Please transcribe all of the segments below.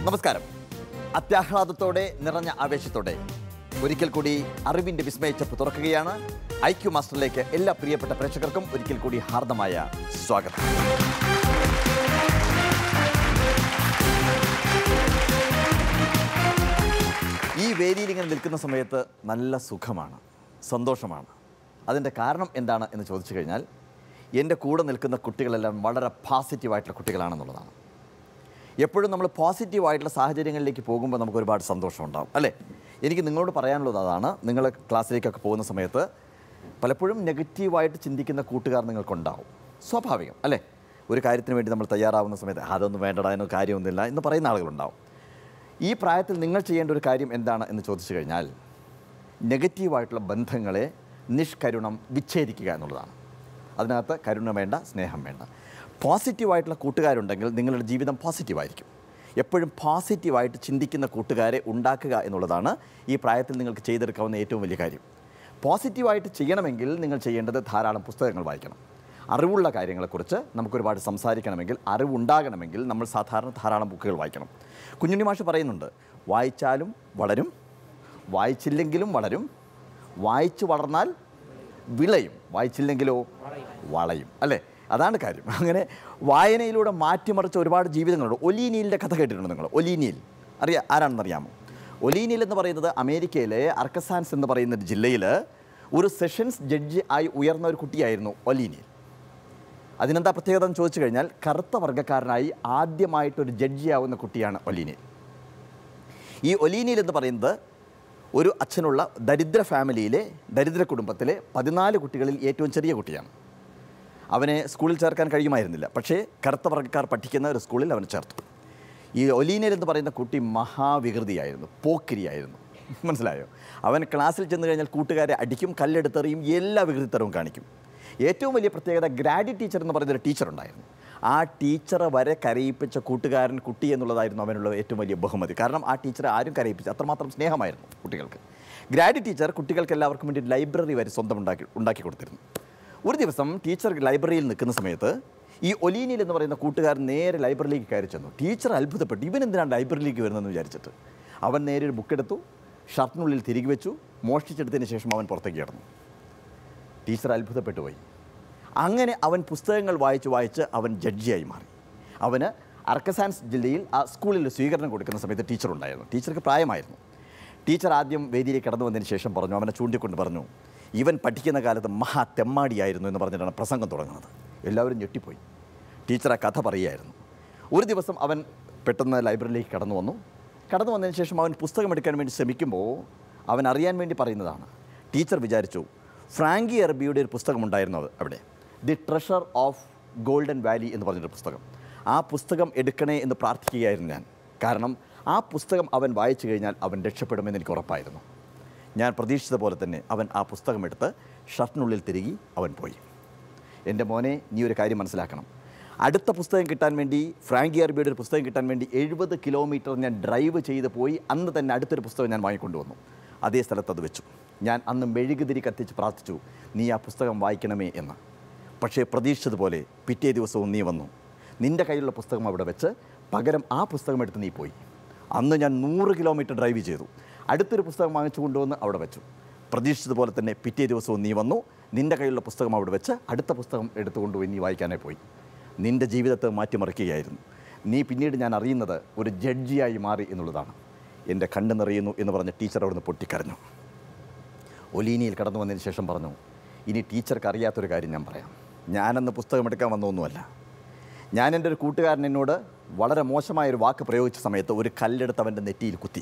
നമസ്കാരം. അത്യാഹ്ലാദത്തോടെ നിറഞ്ഞ ആവേശത്തോടെ ഒരിക്കൽ കൂടി അറിവിൻ്റെ വിസ്മയിച്ചപ്പ് തുറക്കുകയാണ്. IQ മാസ്റ്ററിലേക്ക് എല്ലാ പ്രിയപ്പെട്ട പ്രേക്ഷകർക്കും ഒരിക്കൽ കൂടി ഹാർദമായ സ്വാഗതം. ഈ വേദിയിൽ ഇങ്ങനെ നിൽക്കുന്ന സമയത്ത് നല്ല സുഖമാണ്, സന്തോഷമാണ്. അതിൻ്റെ കാരണം എന്താണ് എന്ന് ചോദിച്ചു കഴിഞ്ഞാൽ എൻ്റെ കൂടെ നിൽക്കുന്ന കുട്ടികളെല്ലാം വളരെ പോസിറ്റീവായിട്ടുള്ള കുട്ടികളാണെന്നുള്ളതാണ്. എപ്പോഴും നമ്മൾ പോസിറ്റീവായിട്ടുള്ള സാഹചര്യങ്ങളിലേക്ക് പോകുമ്പോൾ നമുക്ക് ഒരുപാട് സന്തോഷം ഉണ്ടാവും, അല്ലേ? എനിക്ക് നിങ്ങളോട് പറയാനുള്ളത് അതാണ്. നിങ്ങൾ ക്ലാസ്സിലേക്കൊക്കെ പോകുന്ന സമയത്ത് പലപ്പോഴും നെഗറ്റീവായിട്ട് ചിന്തിക്കുന്ന കൂട്ടുകാർ നിങ്ങൾക്കുണ്ടാവും. സ്വാഭാവികം, അല്ലേ? ഒരു കാര്യത്തിന് വേണ്ടി നമ്മൾ തയ്യാറാവുന്ന സമയത്ത് അതൊന്നും വേണ്ടടാ, അതിന് കാര്യമൊന്നുമില്ല എന്ന് പറയുന്ന ആളുകളുണ്ടാവും. ഈ പ്രായത്തിൽ നിങ്ങൾ ചെയ്യേണ്ട ഒരു കാര്യം എന്താണ് എന്ന് ചോദിച്ചു കഴിഞ്ഞാൽ നെഗറ്റീവായിട്ടുള്ള ബന്ധങ്ങളെ നിഷ്കരുണം വിച്ഛേദിക്കുക എന്നുള്ളതാണ്. അതിനകത്ത് കരുണ വേണ്ട, സ്നേഹം വേണ്ട. പോസിറ്റീവായിട്ടുള്ള കൂട്ടുകാരുണ്ടെങ്കിൽ നിങ്ങളുടെ ജീവിതം പോസിറ്റീവായിരിക്കും. എപ്പോഴും പോസിറ്റീവായിട്ട് ചിന്തിക്കുന്ന കൂട്ടുകാരെ ഉണ്ടാക്കുക എന്നുള്ളതാണ് ഈ പ്രായത്തിൽ നിങ്ങൾക്ക് ചെയ്തെടുക്കാവുന്ന ഏറ്റവും വലിയ കാര്യം. പോസിറ്റീവായിട്ട് ചെയ്യണമെങ്കിൽ നിങ്ങൾ ചെയ്യേണ്ടത് ധാരാളം പുസ്തകങ്ങൾ വായിക്കണം. അറിവുള്ള കാര്യങ്ങളെക്കുറിച്ച് നമുക്കൊരുപാട് സംസാരിക്കണമെങ്കിൽ, അറിവുണ്ടാകണമെങ്കിൽ നമ്മൾ സാധാരണ ധാരാളം ബുക്കുകൾ വായിക്കണം. കുഞ്ഞുണ്ണി മാഷ് പറയുന്നുണ്ട്, വായിച്ചാലും വളരും, വായിച്ചില്ലെങ്കിലും വളരും, വായിച്ചു വളർന്നാൽ വിളയും, വായിച്ചില്ലെങ്കിലോ വളയും, അല്ലേ? അതാണ് കാര്യം. അങ്ങനെ വായനയിലൂടെ മാറ്റിമറിച്ച ഒരുപാട് ജീവിതങ്ങളുണ്ട്. ഒലീനിയലിൻ്റെ കഥ കേട്ടിട്ടുണ്ട് നിങ്ങൾ? ഒലീനിയൽ ആരാണെന്നറിയാമോ? ഒലീനിയൽ എന്ന് പറയുന്നത് അമേരിക്കയിലെ അർക്കസാൻസ് എന്ന് പറയുന്ന ഒരു ജില്ലയിൽ ഒരു സെഷൻസ് ജഡ്ജി ആയി ഉയർന്ന ഒരു കുട്ടിയായിരുന്നു ഒലീനിയൽ. അതിനെന്താ പ്രത്യേകത എന്ന് ചോദിച്ചു കഴിഞ്ഞാൽ കറുത്ത വർഗ്ഗക്കാരനായി ആദ്യമായിട്ടൊരു ജഡ്ജിയാവുന്ന കുട്ടിയാണ് ഒലീനിയൽ. ഈ ഒലീനിയൽ എന്ന് പറയുന്നത് ഒരു അച്ഛനുള്ള ദരിദ്ര ഫാമിലിയിലെ, ദരിദ്ര കുടുംബത്തിലെ 14 കുട്ടികളിൽ ഏറ്റവും ചെറിയ കുട്ടിയാണ്. അവനെ സ്കൂളിൽ ചേർക്കാൻ കഴിയുമായിരുന്നില്ല. പക്ഷേ കറുത്ത വർഗ്ഗക്കാർ പഠിക്കുന്ന ഒരു സ്കൂളിൽ അവനെ ചേർത്തു. ഈ ഒലീനിയൽ എന്ന് പറയുന്ന കുട്ടി മഹാവികൃതിയായിരുന്നു, പോക്കിരിയായിരുന്നു. മനസ്സിലായോ? അവൻ ക്ലാസ്സിൽ ചെന്ന് കഴിഞ്ഞാൽ കൂട്ടുകാരെ അടിക്കും, കല്ലെടുത്തെറിയും, എല്ലാ വികൃതിത്തരവും കാണിക്കും. ഏറ്റവും വലിയ പ്രത്യേകത ഗ്രാഡി ടീച്ചർ എന്ന് പറയുന്നൊരു ടീച്ചറുണ്ടായിരുന്നു. ആ ടീച്ചറെ വരെ കരയിപ്പിച്ച കൂട്ടുകാരൻ കുട്ടി എന്നുള്ളതായിരുന്നു അവനുള്ള ഏറ്റവും വലിയ ബഹുമതി. കാരണം ആ ടീച്ചറെ ആരും കരയിപ്പിച്ച അത്രമാത്രം സ്നേഹമായിരുന്നു കുട്ടികൾക്ക്. ഗ്രാഡി ടീച്ചർ കുട്ടികൾക്ക് എല്ലാവർക്കും വേണ്ടി ലൈബ്രറി വരെ സ്വന്തം ഉണ്ടാക്കി കൊടുത്തിരുന്നു. ഒരു ദിവസം ടീച്ചർ ലൈബ്രറിയിൽ നിൽക്കുന്ന സമയത്ത് ഈ ഒലീനിയൽ എന്ന് പറയുന്ന കൂട്ടുകാരൻ നേരെ ലൈബ്രറിയിലേക്ക് കയറി ചെന്നു. ടീച്ചർ അത്ഭുതപ്പെട്ടു, ഇവൻ എന്തിനാണ് ലൈബ്രറിയിലേക്ക് വരുന്നതെന്ന് വിചാരിച്ചിട്ട് അവൻ നേരെ ഒരു ബുക്കെടുത്തു, ഷർട്ടിനുള്ളിൽ തിരികെ വെച്ചു, മോഷ്ടിച്ചെടുത്തതിന് ശേഷം അവൻ പുറത്തേക്ക് കിടന്നു. ടീച്ചർ അത്ഭുതപ്പെട്ടു പോയി. അങ്ങനെ അവൻ പുസ്തകങ്ങൾ വായിച്ച് അവൻ ജഡ്ജിയായി മാറി. അവന് അർക്കസാൻസ് ജില്ലയിൽ ആ സ്കൂളിൽ സ്വീകരണം കൊടുക്കുന്ന സമയത്ത് ടീച്ചറുണ്ടായിരുന്നു. ടീച്ചർക്ക് പ്രായമായിരുന്നു. ടീച്ചർ ആദ്യം വേദിയിലേക്ക് കടന്നു വന്നതിന് ശേഷം പറഞ്ഞു, അവനെ ചൂണ്ടിക്കൊണ്ട് പറഞ്ഞു, ഇവൻ പഠിക്കുന്ന കാലത്ത് മഹാ തെമ്മാടിയായിരുന്നു എന്ന് പറഞ്ഞിട്ടാണ് പ്രസംഗം തുടങ്ങുന്നത്. എല്ലാവരും ഞെട്ടിപ്പോയി. ടീച്ചർ ആ കഥ പറയുകയായിരുന്നു. ഒരു ദിവസം അവൻ പെട്ടെന്ന് ലൈബ്രറിയിലേക്ക് കടന്നു വന്നതിന് ശേഷം അവൻ പുസ്തകം എടുക്കാൻ വേണ്ടി ശ്രമിക്കുമ്പോൾ അവൻ അറിയാൻ വേണ്ടി പറയുന്നതാണ്. ടീച്ചർ വിചാരിച്ചു, ഫ്രാങ്കി അറബിയുടെ ഒരു പുസ്തകമുണ്ടായിരുന്നു അവിടെ, the treasure of golden valley എന്ന് പറഞ്ഞൊരു പുസ്തകം. ആ പുസ്തകം എടുക്കണേ എന്ന് പ്രാർത്ഥിക്കുകയായിരുന്നു ഞാൻ. കാരണം ആ പുസ്തകം അവൻ വായിച്ചു കഴിഞ്ഞാൽ അവൻ രക്ഷപ്പെടുമെന്ന് എനിക്ക് ഉറപ്പായിരുന്നു. ഞാൻ പ്രതീക്ഷിച്ച പോലെ തന്നെ അവൻ ആ പുസ്തകം എടുത്ത് ഷർട്ടിനുള്ളിൽ തിരികെ അവൻ പോയി. എൻ്റെ മോനെ, നീ ഒരു കാര്യം മനസ്സിലാക്കണം. അടുത്ത പുസ്തകം കിട്ടാൻ വേണ്ടി, ഫ്രാങ്കി അറബിയുടെ ഒരു പുസ്തകം കിട്ടാൻ വേണ്ടി 70 കിലോമീറ്റർ ഞാൻ ഡ്രൈവ് ചെയ്ത് പോയി. അന്ന് തന്നെ അടുത്തൊരു പുസ്തകം ഞാൻ വാങ്ങിക്കൊണ്ടുവന്നു. അതേ സ്ഥലത്ത് അത് വെച്ചു. ഞാൻ അന്ന് മെഴുകുതിരി കത്തിച്ച് പ്രാർത്ഥിച്ചു, നീ ആ പുസ്തകം വായിക്കണമേ എന്ന്. പക്ഷേ പ്രതീക്ഷിച്ചതുപോലെ പിറ്റേ ദിവസവും നീ വന്നു. നിൻ്റെ കയ്യിലുള്ള പുസ്തകം അവിടെ വെച്ച് പകരം ആ പുസ്തകം എടുത്ത് നീ പോയി. അന്ന് ഞാൻ 100 കിലോമീറ്റർ ഡ്രൈവ് ചെയ്തു. അടുത്തൊരു പുസ്തകം വാങ്ങിച്ചു കൊണ്ടുവന്ന് അവിടെ വെച്ചു. പ്രതീക്ഷിച്ചതുപോലെ തന്നെ പിറ്റേ ദിവസവും നീ വന്നു. നിൻ്റെ കയ്യിലുള്ള പുസ്തകം അവിടെ വെച്ച് അടുത്ത പുസ്തകം എടുത്തുകൊണ്ടുപോയി നീ വായിക്കാനായി പോയി. നിൻ്റെ ജീവിതത്തെ മാറ്റിമറിക്കുകയായിരുന്നു. നീ പിന്നീട് ഞാൻ അറിയുന്നത് ഒരു ജഡ്ജിയായി മാറി എന്നുള്ളതാണ്. എൻ്റെ കണ്ണ് നിറയുന്നു എന്ന് പറഞ്ഞ് ടീച്ചർ അവിടുന്ന് പൊട്ടിക്കരഞ്ഞു. ഒലീനിയിൽ കടന്നു വന്നതിന് ശേഷം പറഞ്ഞു, ഇനി ടീച്ചർക്ക് അറിയാത്തൊരു കാര്യം ഞാൻ പറയാം. ഞാനന്ന് പുസ്തകമെടുക്കാൻ വന്നൊന്നുമല്ല. ഞാൻ എൻ്റെ ഒരു കൂട്ടുകാരൻ എന്നോട് വളരെ മോശമായൊരു വാക്ക് പ്രയോഗിച്ച സമയത്ത് ഒരു കല്ലെടുത്ത് അവൻ്റെ നെറ്റിയിൽ കുത്തി.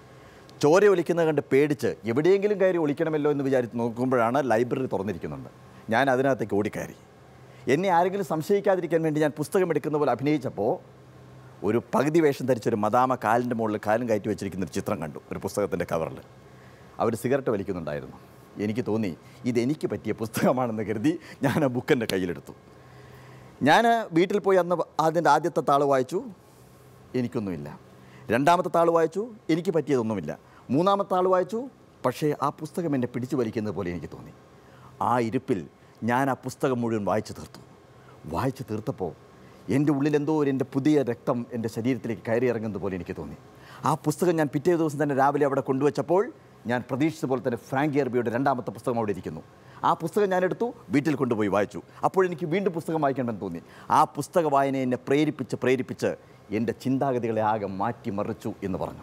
ചോര ഒലിക്കുന്നത് കണ്ട് പേടിച്ച് എവിടെയെങ്കിലും കയറി ഒളിക്കണമല്ലോ എന്ന് വിചാരിച്ച് നോക്കുമ്പോഴാണ് ലൈബ്രറി തുറന്നിരിക്കുന്നുണ്ട്. ഞാൻ അതിനകത്തേക്ക് ഓടിക്കയറി. എന്നെ ആരെങ്കിലും സംശയിക്കാതിരിക്കാൻ വേണ്ടി ഞാൻ പുസ്തകം എടുക്കുന്ന പോലെ അഭിനയിച്ചപ്പോൾ ഒരു പകുതി വേഷം ധരിച്ചൊരു മദാമ കാലിൻ്റെ മുകളിൽ കാലും കയറ്റി വെച്ചിരിക്കുന്നൊരു ചിത്രം കണ്ടു. ഒരു പുസ്തകത്തിൻ്റെ കവറിൽ അവർ സിഗരറ്റ് വലിക്കുന്നുണ്ടായിരുന്നു. എനിക്ക് തോന്നി ഇതെനിക്ക് പറ്റിയ പുസ്തകമാണെന്ന് കരുതി ഞാൻ ആ ബുക്ക് എൻ്റെ കയ്യിലെടുത്തു. ഞാൻ വീട്ടിൽ പോയി അന്ന് അതിൻ്റെ ആദ്യത്തെ താൾ വായിച്ചു, എനിക്കൊന്നുമില്ല. രണ്ടാമത്തെ താൾ വായിച്ചു, എനിക്ക് പറ്റിയതൊന്നുമില്ല. മൂന്നാമത്തെ താൾ വായിച്ചു, പക്ഷേ ആ പുസ്തകം എന്നെ പിടിച്ചു വലിക്കുന്നത് പോലെ എനിക്ക് തോന്നി. ആ ഇരിപ്പിൽ ഞാൻ ആ പുസ്തകം മുഴുവൻ വായിച്ചു തീർത്തു. വായിച്ചു തീർത്തപ്പോൾ എൻ്റെ ഉള്ളിലെന്തോ എൻ്റെ പുതിയ രക്തം എൻ്റെ ശരീരത്തിലേക്ക് കയറി ഇറങ്ങുന്നത് പോലെ എനിക്ക് തോന്നി. ആ പുസ്തകം ഞാൻ പിറ്റേ ദിവസം തന്നെ രാവിലെ അവിടെ കൊണ്ടുവച്ചപ്പോൾ ഞാൻ പ്രതീക്ഷിച്ച പോലെ തന്നെ ഫ്രാങ്ക് എർബിയുടെ രണ്ടാമത്തെ പുസ്തകം അവിടെ ഇരിക്കുന്നു. ആ പുസ്തകം ഞാൻ എടുത്തു, വീട്ടിൽ കൊണ്ടുപോയി വായിച്ചു. അപ്പോൾ എനിക്ക് വീണ്ടും പുസ്തകം വായിക്കണമെന്ന് തോന്നി. ആ പുസ്തക വായന എന്നെ പ്രേരിപ്പിച്ച് എൻ്റെ ചിന്താഗതികളെ ആകെ മാറ്റിമറിച്ചു എന്ന് പറഞ്ഞു.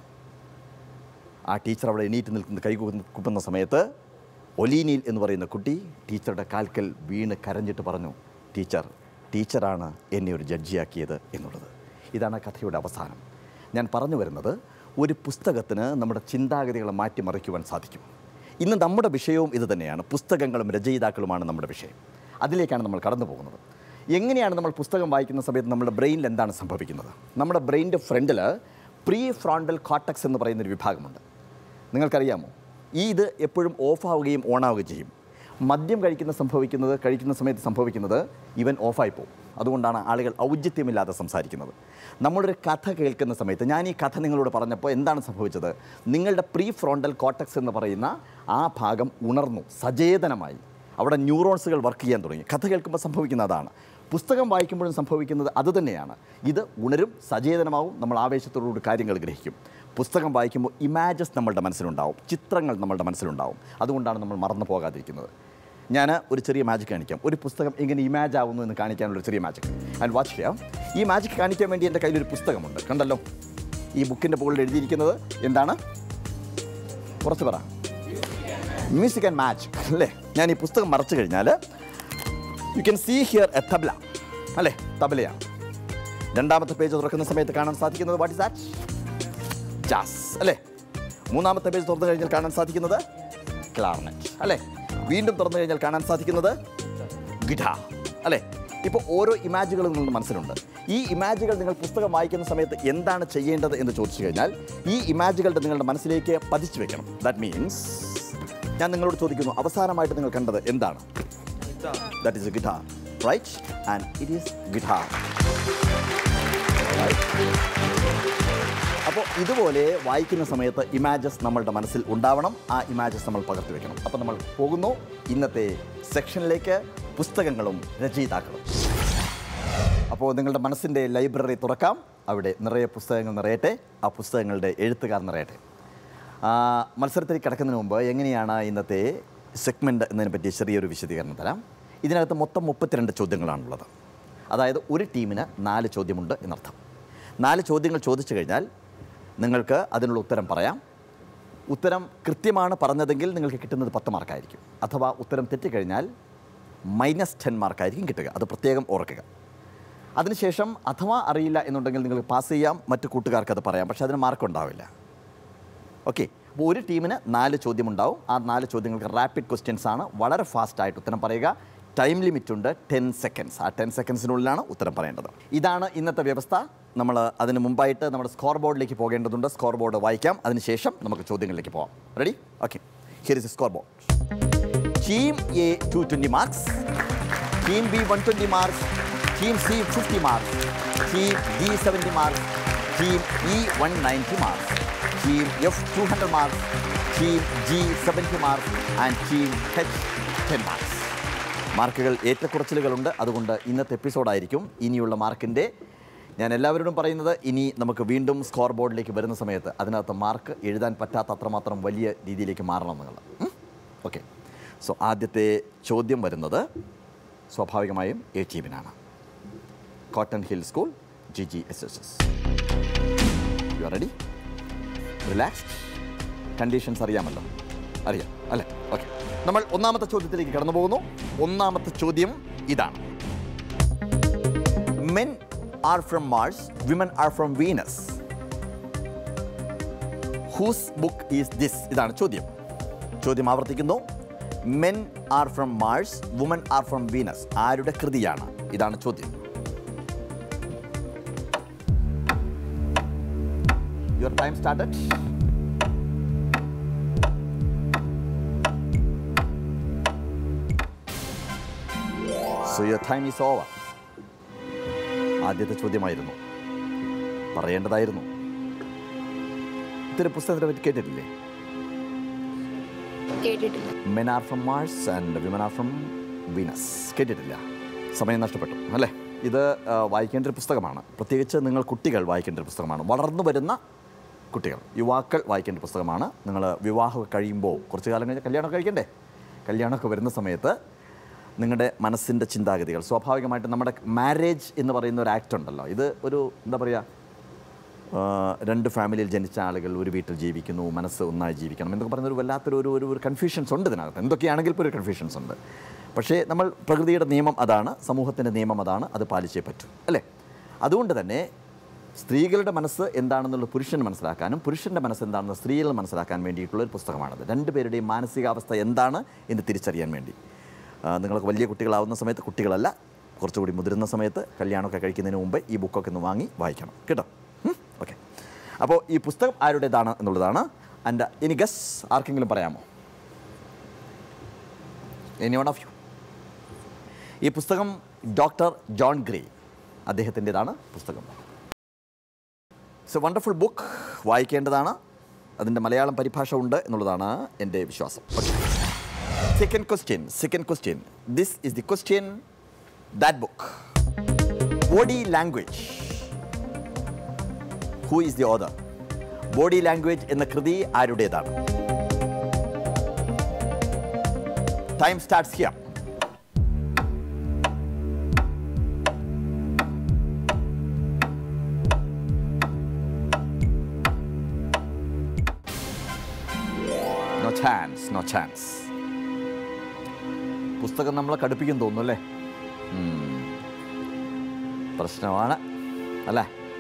ആ ടീച്ചർ അവിടെ എണീറ്റ് നിൽക്കുന്ന കുപ്പുന്ന സമയത്ത് ഒലീനിൽ എന്ന് പറയുന്ന കുട്ടി ടീച്ചറുടെ കാൽക്കൽ വീണ് കരഞ്ഞിട്ട് പറഞ്ഞു, ടീച്ചറാണ് എന്നെ ഒരു ജഡ്ജിയാക്കിയത് എന്നുള്ളത്. ഇതാണ് കഥയുടെ അവസാനം. ഞാൻ പറഞ്ഞു വരുന്നത്, ഒരു പുസ്തകത്തിന് നമ്മുടെ ചിന്താഗതികളെ മാറ്റിമറിക്കുവാൻ സാധിക്കും. ഇന്ന് നമ്മുടെ വിഷയവും ഇത് തന്നെയാണ്. പുസ്തകങ്ങളും രചയിതാക്കളുമാണ് നമ്മുടെ വിഷയം. അതിലേക്കാണ് നമ്മൾ കടന്നു പോകുന്നത്. എങ്ങനെയാണ് നമ്മൾ പുസ്തകം വായിക്കുന്ന സമയത്ത് നമ്മുടെ ബ്രെയിനിൽ എന്താണ് സംഭവിക്കുന്നത്? നമ്മുടെ ബ്രെയിനിൻ്റെ ഫ്രണ്ടിൽ പ്രീ ഫ്രോണ്ടൽ കോർട്ടക്സ് എന്ന് പറയുന്നൊരു വിഭാഗമുണ്ട്. നിങ്ങൾക്കറിയാമോ? ഇത് എപ്പോഴും ഓഫാവുകയും ഓണാവുകയും ചെയ്യും. മദ്യം കഴിക്കുന്ന സമയത്ത് സംഭവിക്കുന്നത് ഇവൻ ഓഫായി പോകും. അതുകൊണ്ടാണ് ആളുകൾ ഔചിത്യമില്ലാതെ സംസാരിക്കുന്നത്. നമ്മളൊരു കഥ കേൾക്കുന്ന സമയത്ത്, ഞാൻ ഈ കഥ നിങ്ങളോട് പറഞ്ഞപ്പോൾ എന്താണ് സംഭവിച്ചത്? നിങ്ങളുടെ പ്രീ ഫ്രോണ്ടൽ കോർട്ടക്സ് എന്ന് പറയുന്ന ആ ഭാഗം ഉണർന്നു, സചേതനമായി. അവിടെ ന്യൂറോൺസുകൾ വർക്ക് ചെയ്യാൻ തുടങ്ങി. കഥ കേൾക്കുമ്പോൾ സംഭവിക്കുന്ന അതാണ്. പുസ്തകം വായിക്കുമ്പോഴും സംഭവിക്കുന്നത് അതുതന്നെയാണ്. ഇത് ഉണരും, സചേതനമാവും, നമ്മൾ ആവേശത്തോടുകൂടി കാര്യങ്ങൾ ഗ്രഹിക്കും. പുസ്തകം വായിക്കുമ്പോൾ ഇമാജസ് നമ്മളുടെ മനസ്സിലുണ്ടാവും, ചിത്രങ്ങൾ നമ്മളുടെ മനസ്സിലുണ്ടാവും. അതുകൊണ്ടാണ് നമ്മൾ മറന്നു പോകാതിരിക്കുന്നത്. ഞാൻ ഒരു ചെറിയ മാജിക് കാണിക്കാം. ഒരു പുസ്തകം എങ്ങനെ ഇമാജ് ആവുന്നു എന്ന് കാണിക്കാനുള്ളൊരു ചെറിയ മാജിക്. ആൻഡ് വാച്ച് ചെയ്യാം. ഈ മാജിക് കാണിക്കാൻ വേണ്ടി എൻ്റെ കയ്യിലൊരു പുസ്തകമുണ്ട്. കണ്ടല്ലോ, ഈ ബുക്കിൻ്റെ മുകളിൽ എഴുതിയിരിക്കുന്നത് എന്താണ്? കുറച്ച് പറ. മ്യൂസിക് ആൻഡ് മാജിക് അല്ലേ? ഞാൻ ഈ പുസ്തകം മറച്ചു കഴിഞ്ഞാൽ you can see here a tabla അല്ലേ? തബലയാണ്. രണ്ടാമത്തെ പേജ് തുറക്കുന്ന സമയത്ത് കാണാൻ സാധിക്കുന്നത് വാട്ട് ഇസ് ദാറ്റ്? ജാസ് അല്ലേ? മൂന്നാമത്തെ പേജ് തുറന്നു കഴിഞ്ഞാൽ കാണാൻ സാധിക്കുന്നത് ക്ലാർനെറ്റ് അല്ലേ? വീണ്ടും തുറന്നു കഴിഞ്ഞാൽ കാണാൻ സാധിക്കുന്നത് ഗിറ്റാർ അല്ലേ? ഇപ്പോൾ ഓരോ ഇമാജുകളും നിങ്ങളുടെ മനസ്സിലുണ്ട്. ഈ ഇമാജുകൾ നിങ്ങൾ പുസ്തകം വായിക്കുന്ന സമയത്ത് എന്താണ് ചെയ്യേണ്ടത് എന്ന് ചോദിച്ചു കഴിഞ്ഞാൽ ഈ ഇമാജുകളുടെ നിങ്ങളുടെ മനസ്സിലേക്ക് പതിച്ചു വെക്കണം. ദാറ്റ് മീൻസ് ഞാൻ നിങ്ങളോട് ചോദിക്കുന്നു, അവസാനമായിട്ട് നിങ്ങൾ കണ്ടത് എന്താണ്? That is a guitar, right? And it is guitar. അപ്പോൾ ഇതുപോലെ വായിക്കുന്ന സമയത്ത് ഇമാജസ് നമ്മളുടെ മനസ്സിൽ ഉണ്ടാവണം. ആ ഇമാജസ് നമ്മൾ പകർത്തി വെക്കണം. അപ്പോൾ നമ്മൾ പോകുന്നു ഇന്നത്തെ സെക്ഷനിലേക്ക്, പുസ്തകങ്ങളും രചയിതാക്കളും. അപ്പോൾ നിങ്ങളുടെ മനസ്സിൻ്റെ ലൈബ്രറി തുറക്കാം. അവിടെ നിറയെ പുസ്തകങ്ങൾ നിറയട്ടെ, ആ പുസ്തകങ്ങളുടെ എഴുത്തുകാർ നിറയട്ടെ. മത്സരത്തിലേക്ക് കിടക്കുന്നതിന് മുമ്പ് എങ്ങനെയാണ് ഇന്നത്തെ സെഗ്മെൻറ്റ് എന്നതിനെ പറ്റി ചെറിയൊരു വിശദീകരണം തരാം. ഇതിനകത്ത് മൊത്തം 32 ചോദ്യങ്ങളാണുള്ളത്. അതായത് ഒരു ടീമിന് 4 ചോദ്യമുണ്ട് എന്നർത്ഥം. 4 ചോദ്യങ്ങൾ ചോദിച്ചു കഴിഞ്ഞാൽ നിങ്ങൾക്ക് അതിനുള്ള ഉത്തരം പറയാം. ഉത്തരം കൃത്യമാണ് പറഞ്ഞതെങ്കിൽ നിങ്ങൾക്ക് കിട്ടുന്നത് 10 മാർക്കായിരിക്കും. അഥവാ ഉത്തരം തെറ്റിക്കഴിഞ്ഞാൽ -10 മാർക്കായിരിക്കും കിട്ടുക. അത് പ്രത്യേകം ഓർക്കുക. അതിനുശേഷം അഥവാ അറിയില്ല എന്നുണ്ടെങ്കിൽ നിങ്ങൾക്ക് പാസ് ചെയ്യാം, മറ്റു കൂട്ടുകാർക്ക് അത് പറയാം. പക്ഷേ അതിന് മാർക്ക് ഉണ്ടാവില്ല. ഓക്കെ. അപ്പോൾ ഒരു ടീമിന് 4 ചോദ്യമുണ്ടാവും. ആ 4 ചോദ്യങ്ങൾക്ക് റാപ്പിഡ് ക്വസ്റ്റ്യൻസ് ആണ്. വളരെ ഫാസ്റ്റായിട്ട് ഉത്തരം പറയുക. ടൈം ലിമിറ്റ് ഉണ്ട് 10 സെക്കൻഡ്സ്. ആ 10 സെക്കൻഡ്സിനുള്ളിലാണ് ഉത്തരം പറയേണ്ടത്. ഇതാണ് ഇന്നത്തെ വ്യവസ്ഥ. നമ്മൾ അതിന് മുമ്പായിട്ട് നമ്മുടെ സ്കോർ ബോർഡിലേക്ക് പോകേണ്ടതുണ്ട്. സ്കോർ ബോർഡ് വായിക്കാം, അതിനുശേഷം നമുക്ക് ചോദ്യങ്ങളിലേക്ക് പോകാം. Ready? Okay. Here is score board. Team A 220 marks, team B 120 marks, team C 50 marks, team D 70 marks, team E 190 marks, team F 200 marks, team G 70 marks and team H 10 marks. മാർക്കുകൾ ഏറ്റക്കുറച്ചിലുകളുണ്ട്. അതുകൊണ്ട് ഇന്നത്തെ എപ്പിസോഡായിരിക്കും ഇനിയുള്ള മാർക്കിൻ്റെ. ഞാൻ എല്ലാവരോടും പറയുന്നത്, ഇനി നമുക്ക് വീണ്ടും സ്കോർ ബോർഡിലേക്ക് വരുന്ന സമയത്ത് അതിനകത്ത് മാർക്ക് എഴുതാൻ പറ്റാത്ത അത്രമാത്രം വലിയ രീതിയിലേക്ക് മാറണം എന്നുള്ളത്. ഓക്കെ. സോ ആദ്യത്തെ ചോദ്യം വരുന്നത് സ്വാഭാവികമായും എ ടീമിനാണ്. Cotton Hill school GGSSS. You are ready? Relaxed? Conditions അറിയാമല്ലോ? അറിയാം അല്ലേ? ഓക്കെ. നമ്മൾ ഒന്നാമത്തെ ചോദ്യത്തിലേക്ക് കടന്നു പോകുന്നു. ഒന്നാമത്തെ ചോദ്യം ഇതാണ്. Men are from Mars, women are from Venus. Whose book is this? ഇതാണ് ചോദ്യം. ചോദ്യം ആവർത്തിക്കുന്നു. Men are from Mars, women are from Venus. ആരുടെ കൃതിയാണ്? ഇതാണ് ചോദ്യം. Your time started. So your time is over. ആദ്യത്തെ ചോദ്യമായിരുന്നു, പറയേണ്ടതായിരുന്നു. ഇത്തരം പുസ്തകത്തിനെ പറ്റി കേട്ടിട്ടില്ലേ? Men are from Mars and women are from Venus. കേട്ടിട്ടില്ല? സമയം നഷ്ടപ്പെട്ടു അല്ലേ? ഇത് വായിക്കേണ്ട ഒരു പുസ്തകമാണ്. പ്രത്യേകിച്ച് നിങ്ങൾ കുട്ടികൾ വായിക്കേണ്ട ഒരു പുസ്തകമാണ്. വളർന്നു വരുന്ന കുട്ടികൾ, യുവാക്കൾ വായിക്കേണ്ട പുസ്തകമാണ്. നിങ്ങൾ വിവാഹമൊക്കെ കഴിയുമ്പോൾ കുറച്ച് കാലം കഴിഞ്ഞാൽ കല്യാണമൊക്കെ കഴിക്കണ്ടേ? കല്യാണമൊക്കെ വരുന്ന സമയത്ത് നിങ്ങളുടെ മനസ്സിൻ്റെ ചിന്താഗതികൾ സ്വാഭാവികമായിട്ടും നമ്മുടെ മാരേജ് എന്ന് പറയുന്ന ഒരു ആക്ട് ഉണ്ടല്ലോ, ഇത് ഒരു എന്താ പറയുക, രണ്ട് ഫാമിലിയിൽ ജനിച്ച ആളുകൾ ഒരു വീട്ടിൽ ജീവിക്കുന്നു, മനസ്സ് ഒന്നായി ജീവിക്കണം എന്നൊക്കെ പറയുന്നൊരു വല്ലാത്തൊരു ഒരു കൺഫ്യൂഷൻസ് ഉണ്ട് ഇതിനകത്ത്. എന്തൊക്കെയാണെങ്കിൽ ഇപ്പോൾ ഒരു കൺഫ്യൂഷൻസ് ഉണ്ട്. പക്ഷേ നമ്മൾ പ്രകൃതിയുടെ നിയമം അതാണ്, സമൂഹത്തിൻ്റെ നിയമം അതാണ്, അത് പാലിച്ചേ പറ്റൂ അല്ലേ? അതുകൊണ്ട് തന്നെ സ്ത്രീകളുടെ മനസ്സ് എന്താണെന്നുള്ള പുരുഷന് മനസ്സിലാക്കാനും പുരുഷൻ്റെ മനസ്സ് എന്താണെന്ന് സ്ത്രീകൾ മനസ്സിലാക്കാൻ വേണ്ടിയിട്ടുള്ളൊരു പുസ്തകമാണത്. രണ്ടുപേരുടെയും മാനസികാവസ്ഥ എന്താണ് എന്ന് തിരിച്ചറിയാൻ വേണ്ടി. നിങ്ങൾക്ക് വലിയ കുട്ടികളാവുന്ന സമയത്ത്, കുട്ടികളല്ല കുറച്ചുകൂടി മുതിരുന്ന സമയത്ത്, കല്യാണമൊക്കെ കഴിക്കുന്നതിന് മുമ്പ് ഈ ബുക്കൊക്കെ ഒന്ന് വാങ്ങി വായിക്കണം കേട്ടോ. ഓക്കെ, അപ്പോൾ ഈ പുസ്തകം ആരുടേതാണ് എന്നുള്ളതാണ്. ആൻഡ് ഇനി ഗസ് ആർക്കെങ്കിലും പറയാമോ? Any one of you? ഈ പുസ്തകം ഡോക്ടർ ജോൺ ഗ്രേ അദ്ദേഹത്തിൻ്റെതാണ് പുസ്തകം. ഇറ്റ്സ് എ വണ്ടർഫുൾ ബുക്ക്, വായിക്കേണ്ടതാണ്. അതിൻ്റെ മലയാളം പരിഭാഷ ഉണ്ട് എന്നുള്ളതാണ് എൻ്റെ വിശ്വാസം. Second question. This is the question, that book. Body language. Who is the author? Body language എന്ന കൃതി ആരുടേതാണ്? Time starts here. No chance. പുസ്തകം നമ്മളെ കടുപ്പിക്കും തോന്നുന്നു അല്ലേ? പ്രശ്നമാണ് അല്ലേ?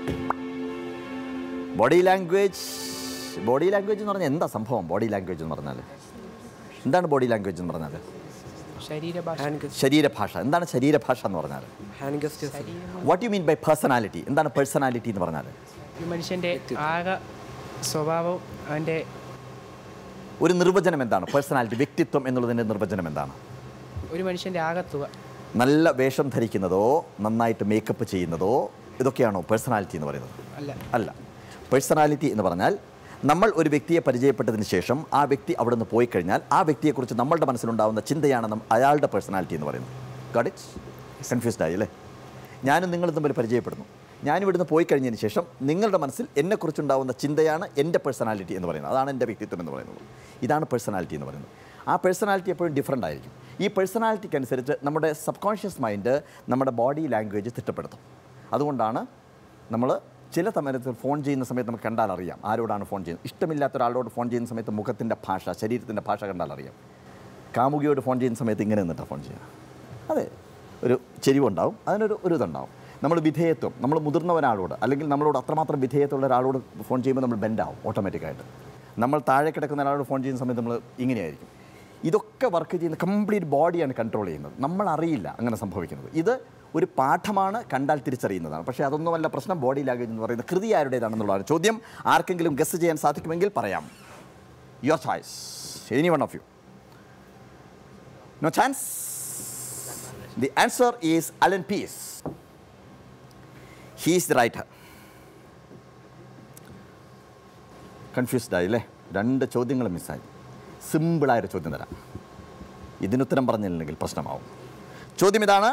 ബോഡി ലാംഗ്വേജ് എന്ന് പറഞ്ഞാൽ എന്താ സംഭവം? ബോഡി ലാംഗ്വേജ് എന്ന് പറഞ്ഞാൽ എന്താണ്? ബോഡി ലാംഗ്വേജ് എന്ന് പറഞ്ഞാൽ ശരീരഭാഷ. എന്താണ് ശരീരഭാഷ എന്ന് പറഞ്ഞാൽ? What you mean by personality? എന്താണ് പേഴ്സണാലിറ്റി എന്ന് പറഞ്ഞാൽ? മനുഷ്യൻ്റെ ആകെ സ്വഭാവം, അവൻ്റെ ഒരു നിർവചനം എന്താണ് പേഴ്സണാലിറ്റി? വ്യക്തിത്വം എന്നുള്ളതിൻ്റെ നിർവചനം എന്താണ്? ഒരു മനുഷ്യൻ്റെ ആകത്തുക. നല്ല വേഷം ധരിക്കുന്നതോ നന്നായിട്ട് മേക്കപ്പ് ചെയ്യുന്നതോ ഇതൊക്കെയാണോ പേഴ്സണാലിറ്റി എന്ന് പറയുന്നത്? അല്ല. പേഴ്സണാലിറ്റി എന്ന് പറഞ്ഞാൽ നമ്മൾ ഒരു വ്യക്തിയെ പരിചയപ്പെട്ടതിന് ശേഷം ആ വ്യക്തി അവിടെ നിന്ന് പോയി കഴിഞ്ഞാൽ ആ വ്യക്തിയെക്കുറിച്ച് നമ്മളുടെ മനസ്സിലുണ്ടാകുന്ന ചിന്തയാണ് അയാളുടെ പേഴ്സണാലിറ്റി എന്ന് പറയുന്നത്. Got it? കൺഫ്യൂസ്ഡ് ആയി അല്ലേ? ഞാനും നിങ്ങളും തമ്മിൽ പരിചയപ്പെടുന്നു. ഞാനിവിടുന്ന് പോയി കഴിഞ്ഞതിന് ശേഷം നിങ്ങളുടെ മനസ്സിൽ എന്നെക്കുറിച്ചുണ്ടാകുന്ന ചിന്തയാണ് എൻ്റെ പേഴ്സണാലിറ്റി എന്ന് പറയുന്നത്. അതാണ് എൻ്റെ വ്യക്തിത്വം എന്ന് പറയുന്നത്. ഇതാണ് പേഴ്സണാലിറ്റി എന്ന് പറയുന്നത്. ആ പേഴ്സണാലിറ്റി എപ്പോഴും ഡിഫറൻ്റ് ആയിരിക്കും. ഈ പേഴ്സണാലിറ്റിക്ക് അനുസരിച്ച് നമ്മുടെ സബ് കോൺഷ്യസ് മൈൻഡ് നമ്മുടെ ബോഡി ലാംഗ്വേജ് തിട്ടപ്പെടുത്തും. അതുകൊണ്ടാണ് നമ്മൾ ചില സമയത്ത് ഫോൺ ചെയ്യുന്ന സമയത്ത് നമുക്ക് കണ്ടാൽ അറിയാം ആരോടാണ് ഫോൺ ചെയ്യുന്നത്. ഇഷ്ടമില്ലാത്ത ഒരാളോട് ഫോൺ ചെയ്യുന്ന സമയത്ത് മുഖത്തിൻ്റെ ഭാഷ, ശരീരത്തിൻ്റെ ഭാഷ കണ്ടാൽ അറിയാം. കാമുകിയോട് ഫോൺ ചെയ്യുന്ന സമയത്ത് ഇങ്ങനെ നിന്നിട്ടാണ് ഫോൺ ചെയ്യുക. അതെ, ഒരു ചെരിവുണ്ടാവും, അതിനൊരു ഇതുണ്ടാവും. നമ്മൾ വിധേയത്വം, നമ്മൾ മുതിർന്ന ഒരാളോട് അല്ലെങ്കിൽ നമ്മളോട് അത്രമാത്രം വിധേയത്വമുള്ള ഒരാളോട് ഫോൺ ചെയ്യുമ്പോൾ നമ്മൾ ബെൻഡാവും ഓട്ടോമാറ്റിക്കായിട്ട്. നമ്മൾ താഴെ കിടക്കുന്ന ഒരാളോട് ഫോൺ ചെയ്യുന്ന സമയത്ത് നമ്മൾ ഇങ്ങനെയായിരിക്കും. ഇതൊക്കെ വർക്ക് ചെയ്യുന്ന കംപ്ലീറ്റ് ബോഡിയാണ് കൺട്രോൾ ചെയ്യുന്നത്. നമ്മൾ അറിയില്ല അങ്ങനെ സംഭവിക്കുന്നത്. ഇത് ഒരു പാഠമാണ്, കണ്ടാൽ തിരിച്ചറിയുന്നതാണ്. പക്ഷേ അതൊന്നുമല്ല പ്രശ്നം. ബോഡി ലാംഗ്വേജ് എന്ന് പറയുന്നത് കൃതി ആരുടേതാണെന്നുള്ളതാണ് ചോദ്യം. ആർക്കെങ്കിലും ഗസ് ചെയ്യാൻ സാധിക്കുമെങ്കിൽ പറയാം. Your choice, any one of you. No chance. The answer is Allan Pease. He is the writer. Confused ആയില്ലേ? രണ്ട് ചോദ്യങ്ങൾ മിസ്സായി. സിമ്പിളായൊരു ചോദ്യം തരാം. ഇതിനുത്തരം പറഞ്ഞില്ലെങ്കിൽ പ്രശ്നമാവും. ചോദ്യം ഇതാണ്.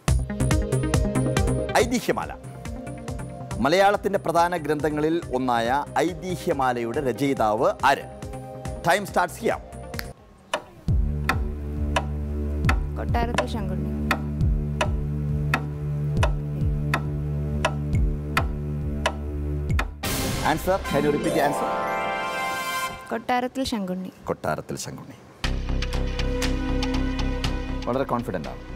ഐതിഹ്യമാല, മലയാളത്തിൻ്റെ പ്രധാന ഗ്രന്ഥങ്ങളിൽ ഒന്നായ ഐതിഹ്യമാലയുടെ രചയിതാവ് ആര്? Time starts here. Kottarathil Sankunni. Answer, can you repeat the answer? കൊട്ടാരത്തിൽ ശങ്കുണ്ണി. കൊട്ടാരത്തിൽ ശങ്കുണ്ണി. വളരെ കോൺഫിഡൻ്റ് ആണ്.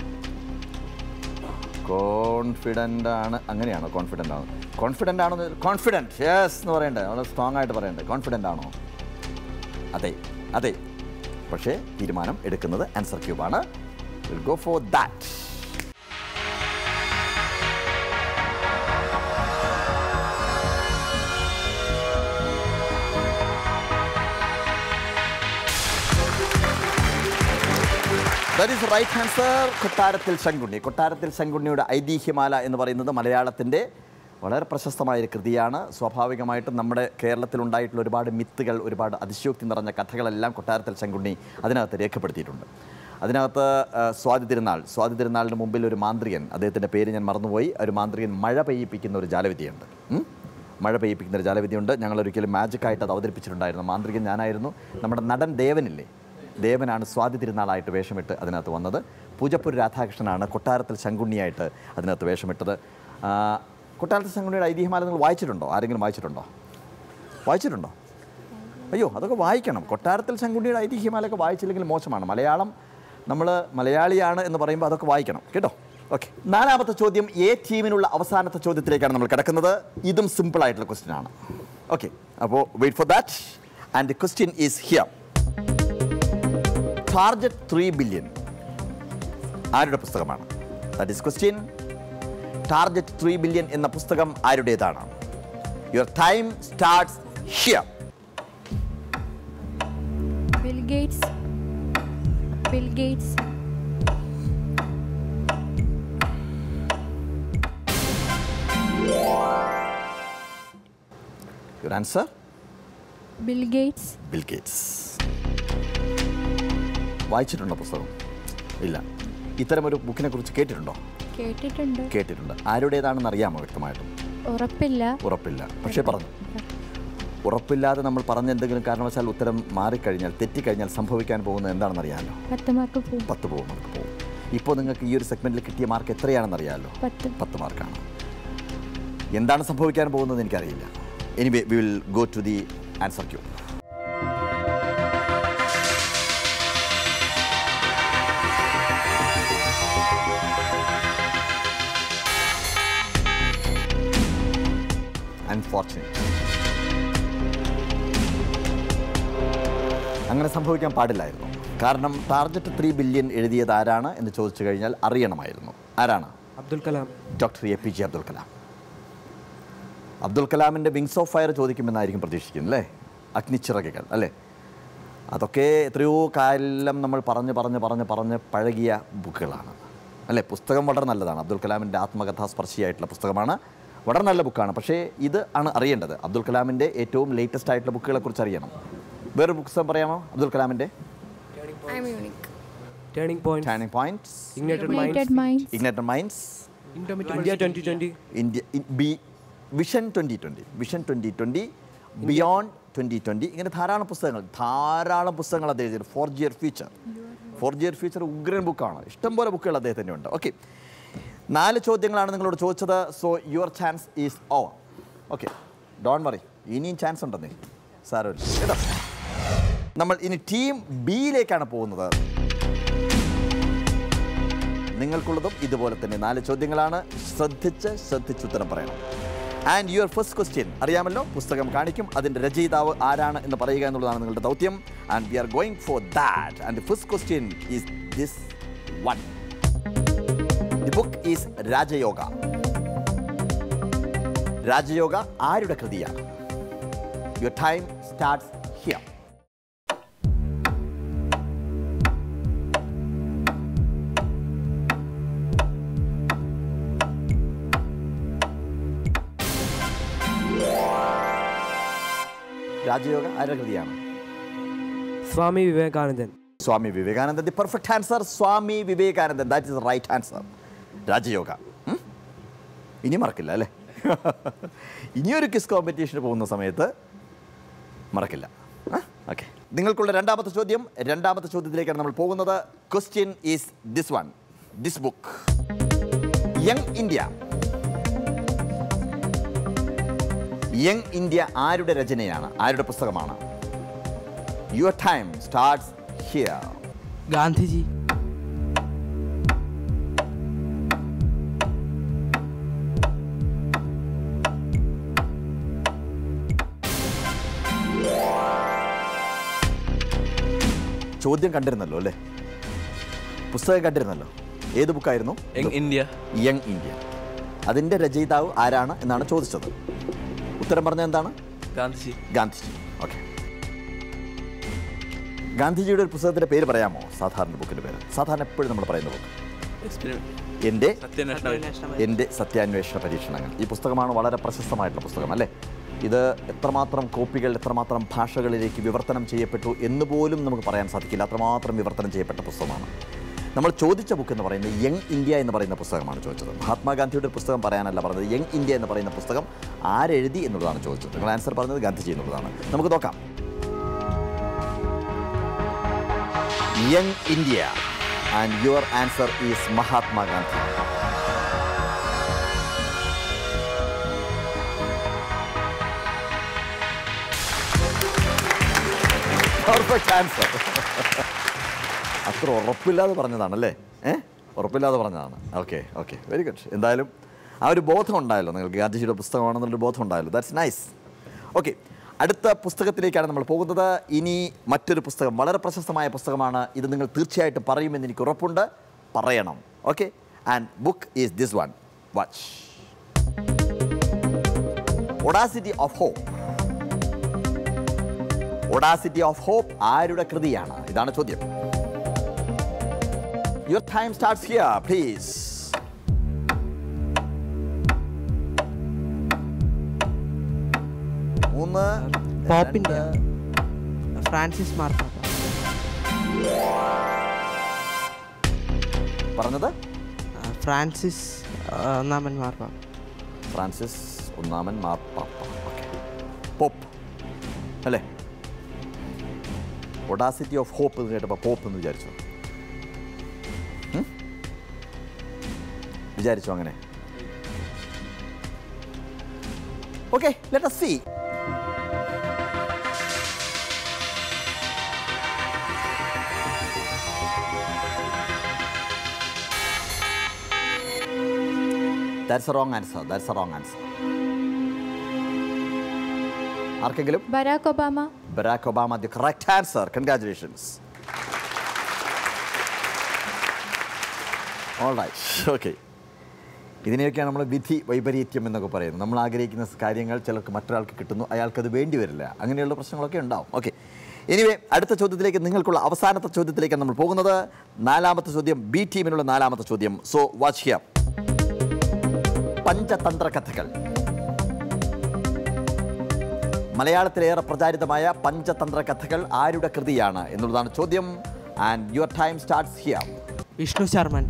അങ്ങനെയാണോ? കോൺഫിഡൻ്റ് ആണ്. കോൺഫിഡൻ്റ് ആണോ? കോൺഫിഡൻറ്റ്, യെസ് എന്ന് പറയണ്ടേ? വളരെ സ്ട്രോങ് ആയിട്ട് പറയണ്ടേ? കോൺഫിഡൻ്റ് ആണോ? അതെ. പക്ഷേ തീരുമാനം എടുക്കുന്നത് ആൻസർ ക്യൂബാണ്. Will go for that. That is right answer. Kottarathil Sankunni. കൊട്ടാരത്തിൽ ശങ്കുണ്ണിയുടെ ഐതിഹ്യമാല എന്ന് പറയുന്നത് മലയാളത്തിൻ്റെ വളരെ പ്രശസ്തമായൊരു കൃതിയാണ്. സ്വാഭാവികമായിട്ടും നമ്മുടെ കേരളത്തിലുണ്ടായിട്ടുള്ള ഒരുപാട് മിത്തുകൾ, ഒരുപാട് അതിശയോക്തി നിറഞ്ഞ കഥകളെല്ലാം കൊട്ടാരത്തിൽ ശങ്കുണ്ണി അതിനകത്ത് രേഖപ്പെടുത്തിയിട്ടുണ്ട്. അതിനകത്ത് സ്വാതി തിരുനാളിന് മുമ്പിൽ ഒരു മാന്ത്രികൻ, അദ്ദേഹത്തിൻ്റെ പേര് ഞാൻ മറന്നുപോയി, ഒരു മാന്ത്രികൻ മഴ പെയ്യിപ്പിക്കുന്ന ഒരു ജാലവിദ്യയുണ്ട്. മഴ പെയ്യിപ്പിക്കുന്ന ഒരു ജാലവിദ്യയുണ്ട്. ഞങ്ങളൊരിക്കലും മാജിക്കായിട്ട് അത് അവതരിപ്പിച്ചിട്ടുണ്ടായിരുന്നു. മാന്ത്രികൻ ഞാനായിരുന്നു. നമ്മുടെ നടൻ ദേവനില്ലേ, ദേവനാണ് സ്വാതി തിരുനാളായിട്ട് വേഷമിട്ട് അതിനകത്ത് വന്നത്. പൂജപ്പുര രാധാകൃഷ്ണനാണ് കൊട്ടാരത്തിൽ ശങ്കുണ്ണിയായിട്ട് അതിനകത്ത് വേഷമിട്ടത്. കൊട്ടാരത്തിൽ ശങ്കുണ്ണിയുടെ ഐതിഹ്യമാല നിങ്ങൾ വായിച്ചിട്ടുണ്ടോ? ആരെങ്കിലും വായിച്ചിട്ടുണ്ടോ? അയ്യോ, അതൊക്കെ വായിക്കണം. കൊട്ടാരത്തിൽ ശങ്കുണ്ണിയുടെ ഐതിഹ്യമാലൊക്കെ വായിച്ചില്ലെങ്കിൽ മോശമാണ്. നമ്മൾ മലയാളിയാണ് എന്ന് പറയുമ്പോൾ അതൊക്കെ വായിക്കണം കേട്ടോ. ഓക്കെ, 4ാമത്തെ ചോദ്യം എ ടീമിനുള്ള അവസാനത്തെ ചോദ്യത്തിലേക്കാണ് നമ്മൾ കിടക്കുന്നത്. ഇതും സിമ്പിൾ ആയിട്ടുള്ള ക്വസ്റ്റ്യൻ ആണ്. ഓക്കെ, അപ്പോൾ wait for that and the question is here. Target 3 billion ആരുടെ പുസ്തകമാണ്? That is question. Target 3 billion എന്ന പുസ്തകം ആരുടേതാണ്? Your time starts here. Bill Gates. Your answer? Bill Gates. വായിച്ചിട്ടുണ്ടോ പുസ്തകം? ഇല്ല. ഇത്തരമൊരു ബുക്കിനെ കുറിച്ച് കേട്ടിട്ടുണ്ടോ? കേട്ടിട്ടുണ്ട്. ആരുടേതാണെന്ന് അറിയാമോ വ്യക്തമായിട്ടും? ഉറപ്പില്ല. പക്ഷേ പറഞ്ഞു. ഉറപ്പില്ലാതെ നമ്മൾ പറഞ്ഞ എന്തെങ്കിലും കാരണവശാൽ ഉത്തരം മാറിക്കഴിഞ്ഞാൽ, തെറ്റിക്കഴിഞ്ഞാൽ സംഭവിക്കാൻ പോകുന്നത് എന്താണെന്ന് അറിയാമല്ലോ? 10 മാർക്ക് പോകും. ഇപ്പോൾ നിങ്ങൾക്ക് ഈ ഒരു സെഗ്മെന്റിൽ കിട്ടിയ മാർക്ക് എത്രയാണെന്ന് അറിയാമല്ലോ? 10 മാർക്കാണ്. എന്താണ് സംഭവിക്കാൻ പോകുന്നത് എനിക്കറിയില്ല. Anyway, we will go to the answer Q. Unfortunate. അങ്ങനെ സംഭവിക്കാൻ പാടില്ലായിരുന്നു. കാരണം ടാർഗറ്റ് 3 ബില്യൺ എഴുതിയത് ആരാണ് എന്ന് ചോദിച്ചു കഴിഞ്ഞാൽ അറിയണമായിരുന്നു. ആരാണ്? അബ്ദുൽ കലാം. Doctor APJ Abdul Kalam. അബ്ദുൽ കലാമിൻ്റെ വിങ്സ് ഓഫ് ഫയർ ചോദിക്കുമെന്നായിരിക്കും പ്രതീക്ഷിക്കുന്നത് അല്ലേ? അഗ്നിച്ചിറകുകൾ അല്ലേ? അതൊക്കെ എത്രയോ കാലം നമ്മൾ പറഞ്ഞ് പഴകിയ ബുക്കുകളാണ് അല്ലേ? പുസ്തകം വളരെ നല്ലതാണ്. അബ്ദുൽ കലാമിൻ്റെ ആത്മകഥാസ്പർശിയായിട്ടുള്ള പുസ്തകമാണ്. വളരെ നല്ല ബുക്കാണ്. പക്ഷേ ഇത് ആണ് അറിയേണ്ടത്. അബ്ദുൽ കലാമിൻ്റെ ഏറ്റവും ലേറ്റസ്റ്റ് ആയിട്ടുള്ള ബുക്കുകളെ കുറിച്ച് അറിയണം. വേറൊരു പുസ്തകം പറയാമോ അബ്ദുൽ കലാമിൻ്റെ? Turning points. Ignited minds. India 2020. Vision 2020, beyond 2020. ഇങ്ങനെ ധാരാളം പുസ്തകങ്ങൾ അദ്ദേഹം എഴുതിയത്. 4 ഇയർ ഫ്യൂച്ചർ ഉഗ്രൻ ബുക്കാണ്. ഇഷ്ടംപോലെ ബുക്കുകൾ അദ്ദേഹത്തിൻ്റെ ഉണ്ട്. ഓക്കെ, 4 ചോദ്യങ്ങളാണ് നിങ്ങളോട് ചോദിച്ചത്. So your chance is over. Okay, don't worry, ഇനിയും ചാൻസ് ഉണ്ടെന്നേ, സാരമില്ല കേട്ടോ. നമ്മൾ ഇനി ടീം ബിയിലേക്കാണ് പോകുന്നത്. നിങ്ങൾക്കുള്ളതും ഇതുപോലെ തന്നെ 4 ചോദ്യങ്ങളാണ്. ശ്രദ്ധിച്ച് ഉത്തരം പറയണം. ആൻഡ് യുവർ ഫസ്റ്റ് ക്വസ്റ്റ്യൻ അറിയാമല്ലോ, പുസ്തകം കാണിക്കും, അതിൻ്റെ രചയിതാവ് ആരാണ് എന്ന് പറയുക എന്നുള്ളതാണ് നിങ്ങളുടെ ദൗത്യം. And we are going for that. And the first question is this one. The book is Rajayoga. Rajayoga ആരുടെ കൃതിയാണ്? Your time starts here. Rajayoga ആരുടെ കൃതിയാണ്? സ്വാമി വിവേകാനന്ദൻ. ദി പെർഫെക്റ്റ് ആൻസർ, സ്വാമി വിവേകാനന്ദൻ. That is right answer. Rajayoga. ഇനി മറക്കില്ല അല്ലേ? ഇനിയൊരു ക്വിസ് കോമ്പറ്റീഷന് പോകുന്ന സമയത്ത് മറക്കില്ല. ഓക്കെ, നിങ്ങൾക്കുള്ള രണ്ടാമത്തെ ചോദ്യത്തിലേക്കാണ് നമ്മൾ പോകുന്നത്. Question is this one. This book, young India ആരുടെ രചനയാണ്? ആരുടെ പുസ്തകമാണ്? Your time starts here. Gandhiji. ചോദ്യം കണ്ടിരുന്നല്ലോ അല്ലേ? പുസ്തകം കണ്ടിരുന്നല്ലോ. ഏത് ബുക്കായിരുന്നു? Young India. അതിൻ്റെ രചയിതാവ് ആരാണ് എന്നാണ് ചോദിച്ചത്. ഉത്തരം പറഞ്ഞത് എന്താണ്? ഗാന്ധിജി. ഓക്കെ, ഗാന്ധിജിയുടെ ഒരു പുസ്തകത്തിൻ്റെ പേര് പറയാമോ? സാധാരണ ബുക്കിൻ്റെ പേര്, സാധാരണ എപ്പോഴും നമ്മൾ പറയുന്ന ബുക്ക് എൻ്റെ സത്യാന്വേഷണ പരീക്ഷണങ്ങൾ. ഈ പുസ്തകമാണ് വളരെ പ്രശസ്തമായിട്ടുള്ള പുസ്തകം അല്ലേ? ഇത് എത്രമാത്രം കോപ്പികൾ എത്രമാത്രം ഭാഷകളിലേക്ക് വിവർത്തനം ചെയ്യപ്പെട്ടു എന്ന് പോലും നമുക്ക് പറയാൻ സാധിക്കില്ല. അത്രമാത്രം വിവർത്തനം ചെയ്യപ്പെട്ട പുസ്തകമാണ്. നമ്മൾ ചോദിച്ച ബുക്ക് എന്ന് പറയുന്നത് യങ് ഇന്ത്യ എന്ന് പറയുന്ന പുസ്തകമാണ് ചോദിച്ചത്. മഹാത്മാഗാന്ധിയുടെ പുസ്തകം പറയാനല്ല പറഞ്ഞത്. യങ് ഇന്ത്യ എന്ന് പറയുന്ന പുസ്തകം ആരെഴുതി എന്നുള്ളതാണ് ചോദിച്ചത്. നിങ്ങൾ ആൻസർ പറഞ്ഞത് ഗാന്ധിജി എന്നുള്ളതാണ്. നമുക്ക് നോക്കാം. Young India and your answer is Mahatma Gandhi. Perfect answer. അത്ര ഉറപ്പില്ലാതെ പറഞ്ഞതാണല്ലേ? ഉറപ്പില്ലാതെ പറഞ്ഞതാണ്. Okay okay, very good. എന്തായാലും ആ ഒരു ബോധം ഉണ്ടായല്ലോ നിങ്ങൾക്ക്, ഗാന്ധിജിയുടെ പുസ്തകമാണെന്നുള്ളൊരു ബോധം ഉണ്ടായല്ലോ. That's nice. ഓക്കെ, അടുത്ത പുസ്തകത്തിലേക്കാണ് നമ്മൾ പോകുന്നത്. ഇനി മറ്റൊരു പുസ്തകം, വളരെ പ്രശസ്തമായ പുസ്തകമാണ്. ഇത് നിങ്ങൾ തീർച്ചയായിട്ടും പറയുമെന്ന് എനിക്ക് ഉറപ്പുണ്ട്. പറയണം. Okay, and book is this one. Watch. Audacity of hope. Audacity of hope ആരുടെ കൃതിയാണ്? ഇതാണ് ചോദ്യം. Your time starts here, please. പോപ്പിന്റെ ഫ്രാൻസിസ് മാർപ്പാപ്പ. പറഞ്ഞത് ഫ്രാൻസിസ് ഒന്നാമൻ മാർപ്പാപ്പ. ഫ്രാൻസിസ് ഒന്നാമൻ മാർപ്പാപ്പ. ഓക്കെ, പോപ്പ് അല്ലേ? ഒഡാസിറ്റി ഓഫ് ഹോപ്പ് എന്ന് കേട്ടപ്പോൾ പോപ്പ് എന്ന് വിചാരിച്ചു. വിചാരിച്ചു അങ്ങനെ. Okay, let us see. That's a wrong answer. That's a wrong answer. ആർക്കെങ്കിലും? Barack Obama. Barack Obama, the correct answer. Congratulations. All right. Okay. ഇതിനെയൊക്കെയാണ് നമ്മൾ വിധി വൈപരീത്യം എന്നൊക്കെ പറയുന്നത്. നമ്മൾ ആഗ്രഹിക്കുന്ന കാര്യങ്ങൾ ചിലർക്ക് മറ്റൊരാൾക്ക് കിട്ടുന്നു, അയാൾക്കത് വേണ്ടി വരില്ല. അങ്ങനെയുള്ള പ്രശ്നങ്ങളൊക്കെ ഉണ്ടാവും. ഓക്കെ, എനിവേ അടുത്ത ചോദ്യത്തിലേക്ക്, നിങ്ങൾക്കുള്ള അവസാനത്തെ ചോദ്യത്തിലേക്കാണ് നമ്മൾ പോകുന്നത്. നാലാമത്തെ ചോദ്യം, ബി ടീമിനുള്ള നാലാമത്തെ ചോദ്യം. So watch here. പഞ്ചതന്ത്ര കഥകൾ. മലയാളത്തിലേറെ പ്രചാരിതമായ പഞ്ചതന്ത്ര കഥകൾ ആരുടെ കൃതിയാണ് എന്നുള്ളതാണ് ചോദ്യം. And your time starts here. Vishnu Sharman.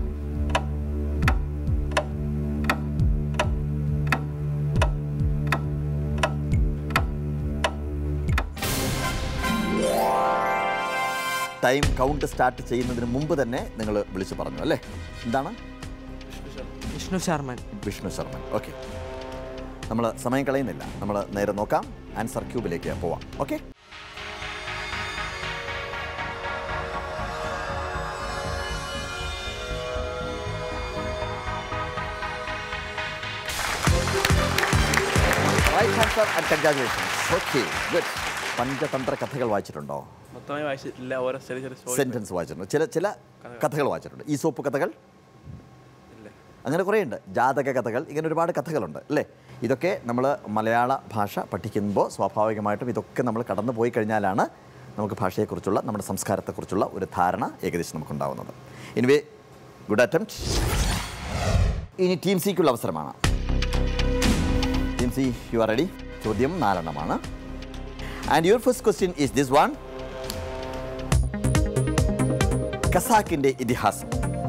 Time count start ചെയ്യുന്നതിന് മുമ്പ് തന്നെ നിങ്ങൾ വിളിച്ചു പറഞ്ഞു അല്ലേ? എന്താണ്? വിഷ്ണു ശർമ്മൻ. വിഷ്ണു ശർമ്മൻ. ഓക്കെ, നമ്മൾ സമയം കളയുന്നില്ല, നമ്മൾ നേരെ നോക്കാം. ആൻസർ ക്യൂബിലേക്ക് പോവാം. Okay, right answer and congratulations. Okay, good. Panchatantra കഥകൾ വായിച്ചിട്ടുണ്ടോ? മൊത്തമായി വായിച്ചിട്ടില്ല, ഓരോ ചെറിയ ചെറിയ സെന്റൻസ് വായിച്ചിട്ടുണ്ട്. ചില കഥകൾ വായിച്ചിട്ടുണ്ട്. ഈസോപ്പ് കഥകൾ അങ്ങനെ കുറേ ഉണ്ട്. ജാതക കഥകൾ, ഇങ്ങനെ ഒരുപാട് കഥകളുണ്ട് അല്ലേ? ഇതൊക്കെ നമ്മൾ മലയാള ഭാഷ പഠിക്കുമ്പോൾ സ്വാഭാവികമായിട്ടും ഇതൊക്കെ നമ്മൾ കടന്നു പോയി കഴിഞ്ഞാലാണ് നമുക്ക് ഭാഷയെക്കുറിച്ചുള്ള നമ്മുടെ സംസ്കാരത്തെക്കുറിച്ചുള്ള ഒരു ധാരണ ഏകദേശം നമുക്കുണ്ടാവുന്നത്. Anyway, good attempt. ഇനി ടീം സിക്കുള്ള അവസരമാണ്. Team C, you are ready? ചോദ്യം 4 എണ്ണമാണ്. And your first question is this one. ഖസാക്കിൻ്റെ ഇതിഹാസം.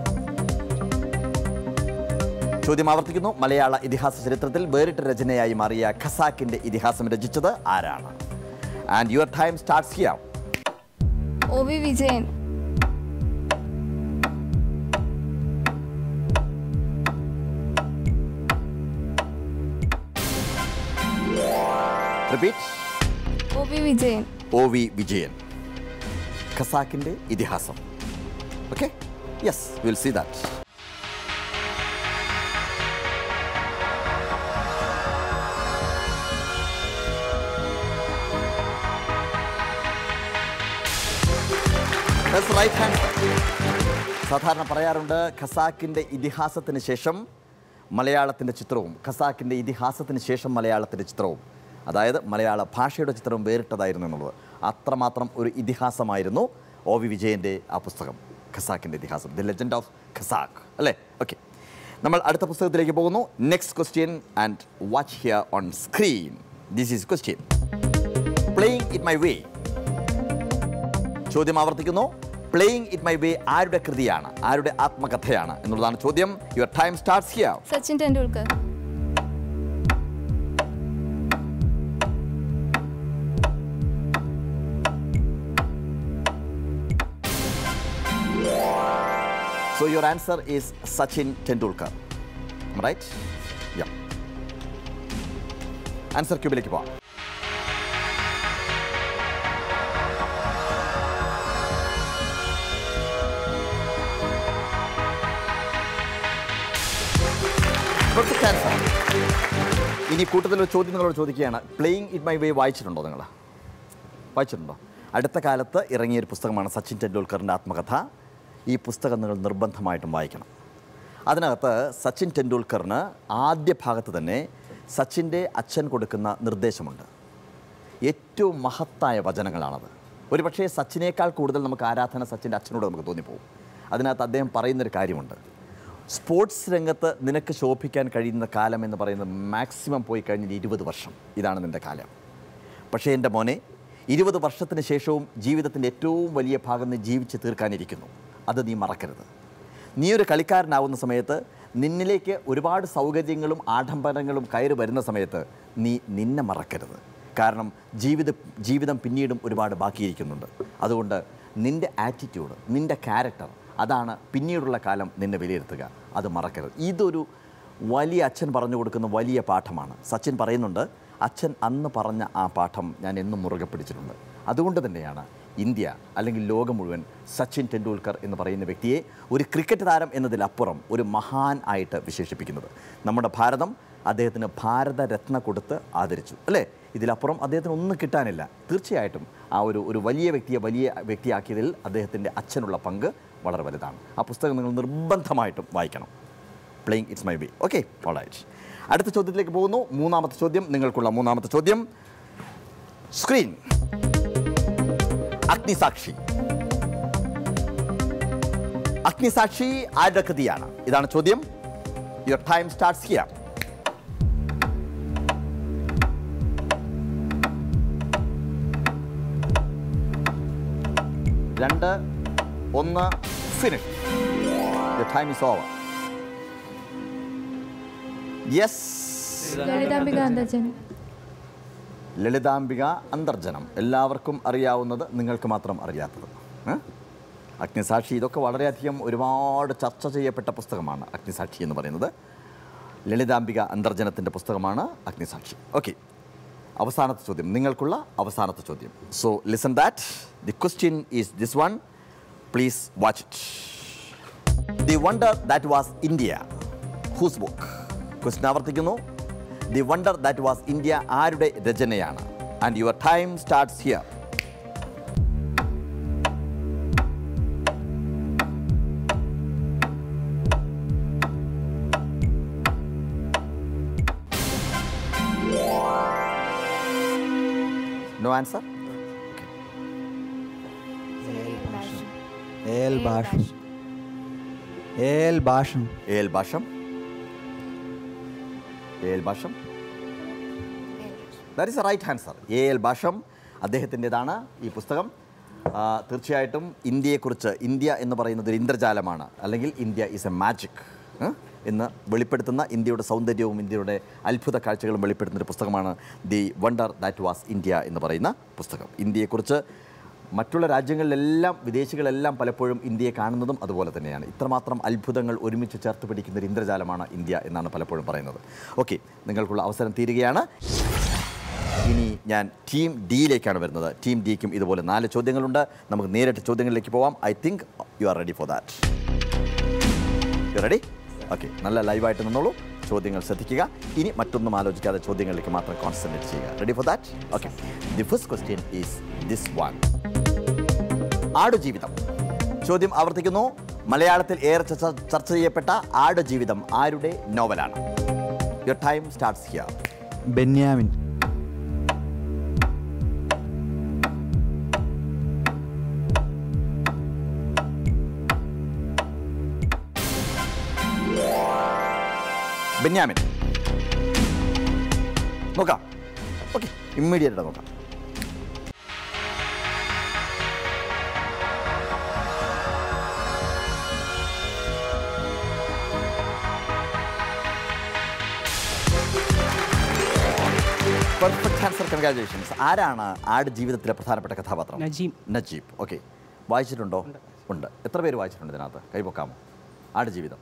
ചോദ്യം ആവർത്തിക്കുന്നു. മലയാള ഇതിഹാസ ചരിത്രത്തിൽ വേറിട്ട രചനയായി മാറിയ ഖസാക്കിൻ്റെ ഇതിഹാസം രചിച്ചത് ആരാണ്? And your time starts here. O.V. Vijayan. Repeat. O.V. Vijayan. O.V. Vijayan. ഖസാക്കിൻ്റെ ഇതിഹാസം. Okay, yes, will see that. Right hand. സാധാരണ പറയാറുണ്ട് ഖസാക്കിൻ്റെ ഇതിഹാസത്തിന് ശേഷം മലയാളത്തിൻ്റെ ചിത്രവും, ഖസാക്കിൻ്റെ ഇതിഹാസത്തിന് ശേഷം മലയാളത്തിൻ്റെ ചിത്രവും, അതായത് മലയാള ഭാഷയുടെ ചിത്രവും വേറിട്ടതായിരുന്നു എന്നുള്ളത്. അത്രമാത്രം ഒരു ഇതിഹാസമായിരുന്നു O.V. വിജയൻ്റെ ആ പുസ്തകം, ഖസാക്കിൻ്റെ ഇതിഹാസം, ദി ലെജൻഡ് ഓഫ് ഖസാക്ക് അല്ലേ? ഓക്കെ, നമ്മൾ അടുത്ത പുസ്തകത്തിലേക്ക് പോകുന്നു. Next question and watch here on screen. This is question. Playing it my way. ചോദ്യം ആവർത്തിക്കുന്നു. പ്ലേയിങ് ഇറ്റ് മൈ വേ ആരുടെ കൃതിയാണ്, ആരുടെ ആത്മകഥയാണ് എന്നുള്ളതാണ് ചോദ്യം. Your time starts here. Sachin Tendulkar. So your answer is Sachin Tendulkar. Am I right? Yeah. Answer ക്യൂബിലേക്ക് പോവാം. Perfect answer. ഇനി കൂട്ടത്തിലൊരു ചോദ്യം നിങ്ങളോട് ചോദിക്കുകയാണ്. പ്ലേയിങ് ഇറ്റ് മൈ വേ വായിച്ചിട്ടുണ്ടോ നിങ്ങൾ? വായിച്ചിട്ടുണ്ടോ? അടുത്ത കാലത്ത് ഇറങ്ങിയൊരു പുസ്തകമാണ് സച്ചിൻ ടെണ്ടുൽക്കറിൻ്റെ ആത്മകഥ. ഈ പുസ്തകം നിങ്ങൾ നിർബന്ധമായിട്ടും വായിക്കണം. അതിനകത്ത് സച്ചിൻ ടെണ്ടുൽക്കറിന് ആദ്യ ഭാഗത്ത് തന്നെ സച്ചിൻ്റെ അച്ഛൻ കൊടുക്കുന്ന നിർദ്ദേശമുണ്ട്. ഏറ്റവും മഹത്തായ വചനങ്ങളാണത്. ഒരു പക്ഷേ സച്ചിനേക്കാൾ കൂടുതൽ നമുക്ക് ആരാധന സച്ചിൻ്റെ അച്ഛനോട് നമുക്ക് തോന്നിപ്പോകും. അതിനകത്ത് അദ്ദേഹം പറയുന്നൊരു കാര്യമുണ്ട്. സ്പോർട്സ് രംഗത്ത് നിനക്ക് ശോഭിക്കാൻ കഴിയുന്ന കാലം എന്ന് പറയുന്നത് മാക്സിമം പോയി കഴിഞ്ഞാൽ 20 വർഷം. ഇതാണ് നിൻ്റെ കാലം. പക്ഷേ എൻ്റെ മോനെ, 20 വർഷത്തിന് ശേഷവും ജീവിതത്തിൻ്റെ ഏറ്റവും വലിയ ഭാഗം നീ ജീവിച്ച് തീർക്കാനിരിക്കുന്നു. അത് നീ മറക്കരുത്. നീ ഒരു കളിക്കാരനാവുന്ന സമയത്ത് നിന്നിലേക്ക് ഒരുപാട് സൗകര്യങ്ങളും ആഡംബരങ്ങളും കയറി വരുന്ന സമയത്ത് നീ നിന്നെ മറക്കരുത്. കാരണം ജീവിതം പിന്നീടും ഒരുപാട് ബാക്കിയിരിക്കുന്നുണ്ട്. അതുകൊണ്ട് നിൻ്റെ ആറ്റിറ്റ്യൂഡ്, നിൻ്റെ ക്യാരക്ടർ, അതാണ് പിന്നീടുള്ള കാലം നിന്നെ വിലയിരുത്തുക. അത് മറക്കരുത്. ഇതൊരു വലിയ അച്ഛൻ പറഞ്ഞു കൊടുക്കുന്ന വലിയ പാഠമാണ്. സച്ചിൻ പറയുന്നുണ്ട്, അച്ഛൻ അന്ന് പറഞ്ഞ ആ പാഠം ഞാൻ എന്നും മുറുകെ പിടിച്ചിട്ടുണ്ട്. അതുകൊണ്ട് തന്നെയാണ് ഇന്ത്യ അല്ലെങ്കിൽ ലോകം മുഴുവൻ സച്ചിൻ ടെണ്ടുൽക്കർ എന്ന് പറയുന്ന വ്യക്തിയെ ഒരു ക്രിക്കറ്റ് താരം എന്നതിലപ്പുറം ഒരു മഹാൻ ആയിട്ട് വിശേഷിപ്പിക്കുന്നത്. നമ്മുടെ ഭാരതം അദ്ദേഹത്തിന് ഭാരതരത്ന കൊടുത്ത് ആദരിച്ചു, അല്ലേ? ഇതിലപ്പുറം അദ്ദേഹത്തിന് ഒന്നും കിട്ടാനില്ല. തീർച്ചയായിട്ടും ആ ഒരു വലിയ വ്യക്തിയാക്കിയതിൽ അദ്ദേഹത്തിൻ്റെ അച്ഛനുള്ള പങ്ക് വളരെ വലുതാണ്. ആ പുസ്തകം നിങ്ങൾ നിർബന്ധമായിട്ടും വായിക്കണം. Playing its my way. Okay, alright. അടുത്ത ചോദ്യത്തിലേക്ക് പോകുന്നു. മൂന്നാമത്തെ ചോദ്യം, നിങ്ങൾക്കുള്ള മൂന്നാമത്തെ ചോദ്യം. സ്ക്രീൻ. അഗ്നിസാക്ഷി. അഗ്നിസാക്ഷി ആരുടെ കൃതിയാണ്? ഇതാണ് ചോദ്യം. Your time starts here. രണ്ട്, ഒന്ന്, finish. Your time is over. Yes, Lalithambika Antharjanam. Lalithambika Antharjanam. എല്ലാവർക്കും അറിയാവുന്നത്, നിങ്ങൾക്ക് മാത്രം അറിയാത്തത്. അഗ്നിസാക്ഷി. ഇതൊക്കെ വളരെയധികം ഒരുപാട് ചർച്ച ചെയ്യപ്പെട്ട പുസ്തകമാണ് അഗ്നിസാക്ഷി എന്ന് പറയുന്നത്. ലളിതാംബിക അന്തർജനത്തിൻ്റെ പുസ്തകമാണ് അഗ്നിസാക്ഷി. ഓക്കെ, അവസാനത്തെ ചോദ്യം, നിങ്ങൾക്കുള്ള അവസാനത്തെ ചോദ്യം. So listen that. The question is this one. Please watch it. The wonder that was India, whose book? Question ആവർത്തിക്കുന്നു. The wonder that was India ആരുടെ രചനയാണ്? And your time starts here. No answer? A.L. Basham. A.L. Basham. A.L. Basham. A.L. Basham. That is the right answer. A.L. Basham. അദ്ദേഹത്തിൻ്റെതാണ് ഈ പുസ്തകം. തീർച്ചയായിട്ടും ഇന്ത്യയെക്കുറിച്ച്, India എന്ന് പറയുന്നത് ഒരു ഇന്ദ്രജാലമാണ്, അല്ലെങ്കിൽ ഇന്ത്യ ഈസ് എ മാജിക് എന്ന് വെളിപ്പെടുത്തുന്ന, ഇന്ത്യയുടെ സൗന്ദര്യവും ഇന്ത്യയുടെ അത്ഭുത കാഴ്ചകളും വെളിപ്പെടുത്തുന്ന ഒരു പുസ്തകമാണ് the wonder that was India എന്ന് പറയുന്ന പുസ്തകം. ഇന്ത്യയെക്കുറിച്ച് മറ്റുള്ള രാജ്യങ്ങളിലെല്ലാം, വിദേശികളെല്ലാം പലപ്പോഴും ഇന്ത്യയെ കാണുന്നതും അതുപോലെ തന്നെയാണ്. ഇത്രമാത്രം അത്ഭുതങ്ങൾ ഒരുമിച്ച് ചേർത്ത് പിടിക്കുന്ന ഒരു ഇന്ദ്രജാലമാണ് ഇന്ത്യ എന്നാണ് പലപ്പോഴും പറയുന്നത്. ഓക്കെ, നിങ്ങൾക്കുള്ള അവസരം തീരുകയാണ്. ഇനി ഞാൻ ടീം ഡിയിലേക്കാണ് വരുന്നത്. ടീം ഡിക്കും ഇതുപോലെ 4 ചോദ്യങ്ങളുണ്ട്. നമുക്ക് നേരിട്ട് ചോദ്യങ്ങളിലേക്ക് പോവാം. I think you are ready for that. You ready? Okay, നല്ല ലൈവായിട്ട് നിന്നോളൂ. ചോദ്യങ്ങൾ ശ്രദ്ധിക്കുക. ഇനി മറ്റൊന്നും ആലോചിക്കാതെ ചോദ്യങ്ങളിലേക്ക് മാത്രം കോൺസെൻട്രേറ്റ് ചെയ്യുക. Ready for that? Okay. The first question is this one. Aadujeevitham. ചോദ്യം ആവർത്തിക്കുന്നു. മലയാളത്തിൽ ഏറെ ചർച്ച ചെയ്യപ്പെട്ട ആടുജീവിതം ആരുടെ നോവലാണ്? Your time starts here. Benyamin. Benyamin. നോക്കാം. ഓക്കെ, ഇമ്മീഡിയറ്റ് നോക്കാം. Perfect answer, congratulations. ആരാണ് ആട് ജീവിതത്തിലെ പ്രധാനപ്പെട്ട കഥാപാത്രം? നജീബ്. ഓക്കെ, വായിച്ചിട്ടുണ്ടോ? ഉണ്ട്. എത്ര പേര് വായിച്ചിട്ടുണ്ട് ഇതിനകത്ത്? കൈപൊക്കാമോ? ആട് ജീവിതം.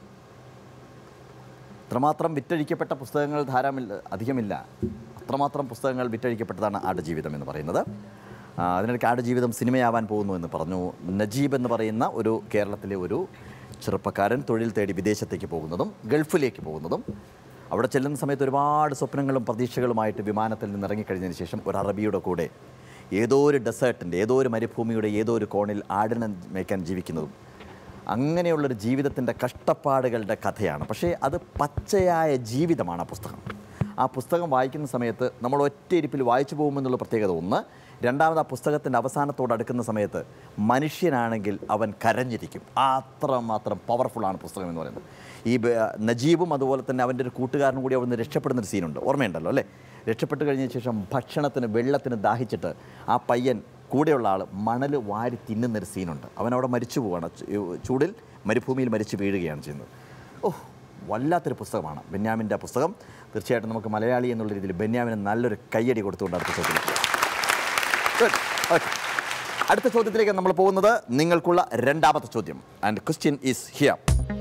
അത്രമാത്രം വിറ്റഴിക്കപ്പെട്ട പുസ്തകങ്ങൾ അധികമില്ല. അത്രമാത്രം പുസ്തകങ്ങൾ വിറ്റഴിക്കപ്പെട്ടതാണ് ആട് ജീവിതം എന്ന് പറയുന്നത്. അതിനിടയ്ക്ക് ആട് ജീവിതം സിനിമയാവാൻ പോകുന്നു എന്ന് പറഞ്ഞു. നജീബ് എന്ന് പറയുന്ന ഒരു കേരളത്തിലെ ഒരു ചെറുപ്പക്കാരൻ തൊഴിൽ തേടി വിദേശത്തേക്ക് പോകുന്നതും ഗൾഫിലേക്ക് പോകുന്നതും അവിടെ ചെല്ലുന്ന സമയത്ത് ഒരുപാട് സ്വപ്നങ്ങളും പ്രതീക്ഷകളുമായിട്ട് വിമാനത്തിൽ നിന്ന് ഇറങ്ങിക്കഴിഞ്ഞതിന് ശേഷം ഒരു അറബിയുടെ കൂടെ ഏതോ ഒരു ഡെസേർട്ടിൻ്റെ, ഏതോ ഒരു മരുഭൂമിയുടെ ഏതോ ഒരു കോണിൽ ആടിനെ മേയ്ക്കാൻ ജീവിക്കുന്നതും അങ്ങനെയുള്ളൊരു ജീവിതത്തിൻ്റെ കഷ്ടപ്പാടുകളുടെ കഥയാണ്. പക്ഷേ അത് പച്ചയായ ജീവിതമാണ് ആ പുസ്തകം. ആ പുസ്തകം വായിക്കുന്ന സമയത്ത് നമ്മൾ ഒറ്റയിരിപ്പിൽ വായിച്ചു പോകുമെന്നുള്ള പ്രത്യേകത ഒന്ന്. രണ്ടാമത് ആ പുസ്തകത്തിൻ്റെ അവസാനത്തോട് അടുക്കുന്ന സമയത്ത് മനുഷ്യനാണെങ്കിൽ അവൻ കരഞ്ഞിരിക്കും. അത്രമാത്രം പവർഫുള്ളാണ് പുസ്തകം എന്ന് പറയുന്നത്. ഈ നജീബും അതുപോലെ തന്നെ അവൻ്റെ ഒരു കൂട്ടുകാരനും കൂടി അവിടുന്ന് രക്ഷപ്പെടുന്നൊരു സീനുണ്ട്, ഓർമ്മയുണ്ടല്ലോ അല്ലേ? രക്ഷപ്പെട്ട് കഴിഞ്ഞ ശേഷം ഭക്ഷണത്തിന് വെള്ളത്തിന് ദാഹിച്ചിട്ട് ആ പയ്യൻ കൂടെയുള്ള ആൾ മണൽ വാരി തിന്നുന്നൊരു സീനുണ്ട്. അവനവിടെ മരിച്ചു പോവുകയാണ്, ചൂടിൽ മരുഭൂമിയിൽ മരിച്ചു വീഴുകയാണ് ചെയ്യുന്നത്. വല്ലാത്തൊരു പുസ്തകമാണ് ബെന്യാമിൻ്റെ ആ പുസ്തകം. തീർച്ചയായിട്ടും നമുക്ക് മലയാളി എന്നുള്ള രീതിയിൽ ബെന്യാമിന് നല്ലൊരു കയ്യടി കൊടുത്തുകൊണ്ട് അടുത്ത ചോദ്യത്തിലേക്ക്. അടുത്ത ചോദ്യത്തിലേക്ക് നമ്മൾ പോകുന്നത് നിങ്ങൾക്കുള്ള രണ്ടാമത്തെ ചോദ്യം. And question is here.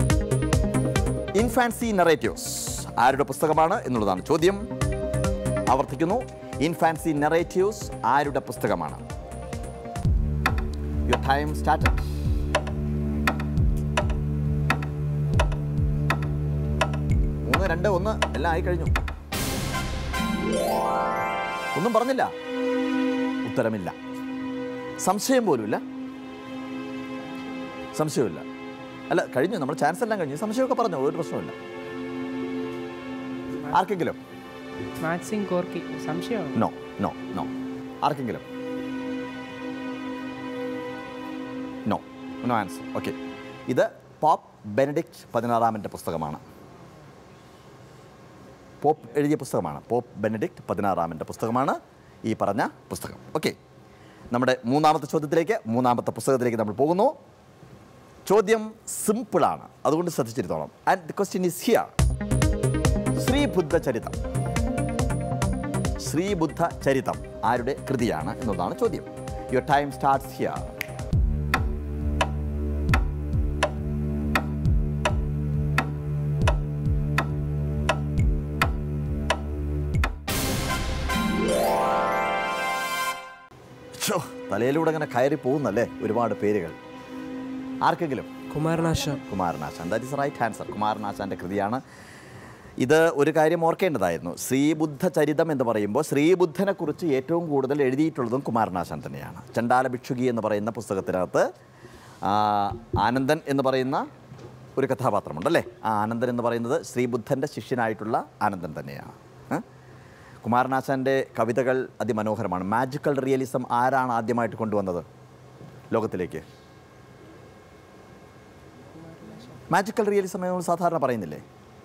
Infancy narratives ആരുടെ പുസ്തകമാണ് എന്നുള്ളതാണ് ചോദ്യം. ആവർത്തിക്കുന്നു, ഇൻഫാൻസി നറേറ്റീവ്സ് ആരുടെ പുസ്തകമാണ്? Your time started. രണ്ട് ഒന്ന് എല്ലാം ആയി കഴിഞ്ഞു. ഒന്നും പറഞ്ഞില്ല, ഉത്തരമില്ല, സംശയം പോലുമില്ല. സംശയമില്ല, അല്ല കഴിഞ്ഞു, നമ്മൾ ചാൻസ് എല്ലാം കഴിഞ്ഞു. സംശയമൊക്കെ പറഞ്ഞു, ഒരു പ്രശ്നമില്ല. ആർക്കെങ്കിലും? No no no. ആർക്കെങ്കിലും? No no answer. ഓക്കെ, ഇത് പോപ്പ് ബെനഡിക്റ്റ് 16 പുസ്തകമാണ്. പോപ്പ് എഴുതിയ പുസ്തകമാണ്. പോപ്പ് ബെനഡിക്റ്റ് 16 പുസ്തകമാണ് ഈ പറഞ്ഞ പുസ്തകം. ഓക്കെ, നമ്മുടെ മൂന്നാമത്തെ പുസ്തകത്തിലേക്ക് നമ്മൾ പോകുന്നു. ചോദ്യം സിമ്പിളാണ്, അതുകൊണ്ട് ശ്രദ്ധിച്ചിരുത്തോളം. And the question is here. Sreebuddha Charitham ആരുടെ കൃതിയാണ് എന്നതാണ് ചോദ്യം. Your time starts here. തലയിലൂടെ അങ്ങനെ കയറി പോകുന്നല്ലേ ഒരുപാട് പേരുകൾ. ആർക്കെങ്കിലും? Kumaranasan. That is right answer. കുമാരനാശാൻ്റെ കൃതിയാണ് ഇത്. ഒരു കാര്യം ഓർക്കേണ്ടതായിരുന്നു, ശ്രീബുദ്ധ ചരിതം എന്ന് പറയുമ്പോൾ ശ്രീബുദ്ധനെ കുറിച്ച് ഏറ്റവും കൂടുതൽ എഴുതിയിട്ടുള്ളതും കുമാരനാശാൻ തന്നെയാണ്. ചണ്ടാല ഭിക്ഷുകി എന്ന് പറയുന്ന പുസ്തകത്തിനകത്ത് ആനന്ദൻ എന്ന് പറയുന്ന ഒരു കഥാപാത്രമുണ്ടല്ലേ? ആ ആനന്ദൻ എന്ന് പറയുന്നത് ശ്രീബുദ്ധൻ്റെ ശിഷ്യനായിട്ടുള്ള ആനന്ദൻ തന്നെയാണ്. കുമാരനാശാൻ്റെ കവിതകൾ അതിമനോഹരമാണ്. മാജിക്കൽ റിയലിസം ആരാണ് ആദ്യമായിട്ട് കൊണ്ടുവന്നത് ലോകത്തിലേക്ക്? മാജിക്കൽ റിയലിസം നമ്മൾ സാധാരണ പറയുന്നില്ലേ?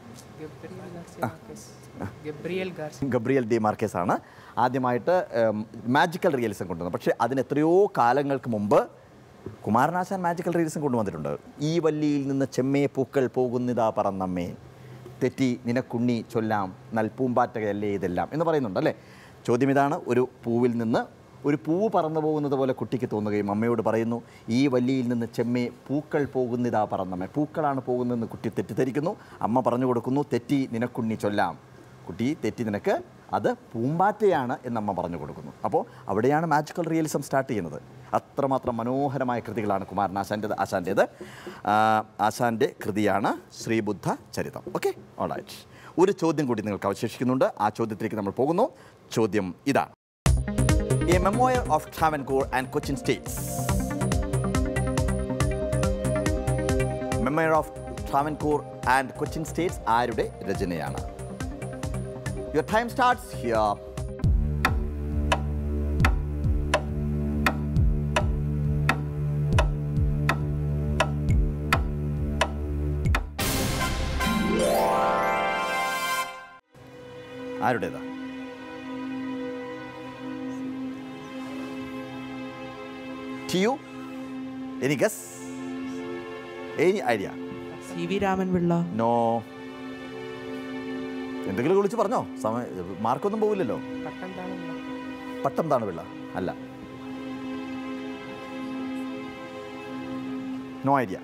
ഗബ്രിയൽ ഡി മാർക്കേസ് ആണ് ആദ്യമായിട്ട് മാജിക്കൽ റിയലിസം കൊണ്ടുവന്നത്. പക്ഷേ അതിന് എത്രയോ കാലങ്ങൾക്ക് മുമ്പ് കുമാരനാശാൻ മാജിക്കൽ റിയലിസം കൊണ്ടുവന്നിട്ടുണ്ട്. ഈ വല്ലിയിൽ നിന്ന് ചെമ്മേ പൂക്കൾ പോകുന്നിതാ പറന്നമ്മേ, തെറ്റി നിനക്കുണ്ണി ചൊല്ലാം നൽപൂമ്പാറ്റകയല്ലേ ഇതെല്ലാം എന്ന് പറയുന്നുണ്ട് അല്ലേ? ചോദ്യം ഇതാണ്, ഒരു പൂവിൽ നിന്ന് ഒരു പൂവ് പറന്നു പോകുന്നത് പോലെ കുട്ടിക്ക് തോന്നുകയും അമ്മയോട് പറയുന്നു, ഈ വല്ലിയിൽ നിന്ന് ചെമ്മേ പൂക്കൾ പോകുന്നിതാ പറന്നമ്മേ. പൂക്കളാണ് പോകുന്നതെന്ന് കുട്ടി തെറ്റിദ്ധരിക്കുന്നു. അമ്മ പറഞ്ഞു കൊടുക്കുന്നു, തെറ്റി നിനക്കുണ്ണി ചൊല്ലാം. കുട്ടി തെറ്റി നിനക്ക് അത് പൂമ്പാറ്റയാണ് എന്നമ്മ പറഞ്ഞു കൊടുക്കുന്നു. അപ്പോൾ അവിടെയാണ് മാജിക്കൽ റിയലിസം സ്റ്റാർട്ട് ചെയ്യുന്നത്. അത്രമാത്രം മനോഹരമായ കൃതികളാണ് ആശാൻ്റേത്. ആശാൻ്റെ കൃതിയാണ് ശ്രീബുദ്ധ ചരിതം. Okay, alright. ഒരു ചോദ്യം കൂടി നിങ്ങൾക്ക് അവശേഷിക്കുന്നുണ്ട്. ആ ചോദ്യത്തിലേക്ക് നമ്മൾ പോകുന്നു. ചോദ്യം ഇതാണ്. A memoir of Travancore and Cochin States. Memoir of Travancore and Cochin States ആരുടെ രചനയാണ്? Your time starts here. ആരുടേതാ? to you. Any guess? Any idea? C V Raman Pillai. No. എന്തെങ്കിലും വിളിച്ച് പറഞ്ഞോ, മാർക്കൊന്നും പോവില്ലല്ലോ. പട്ടം താണ് പിള്ള അല്ല. No idea.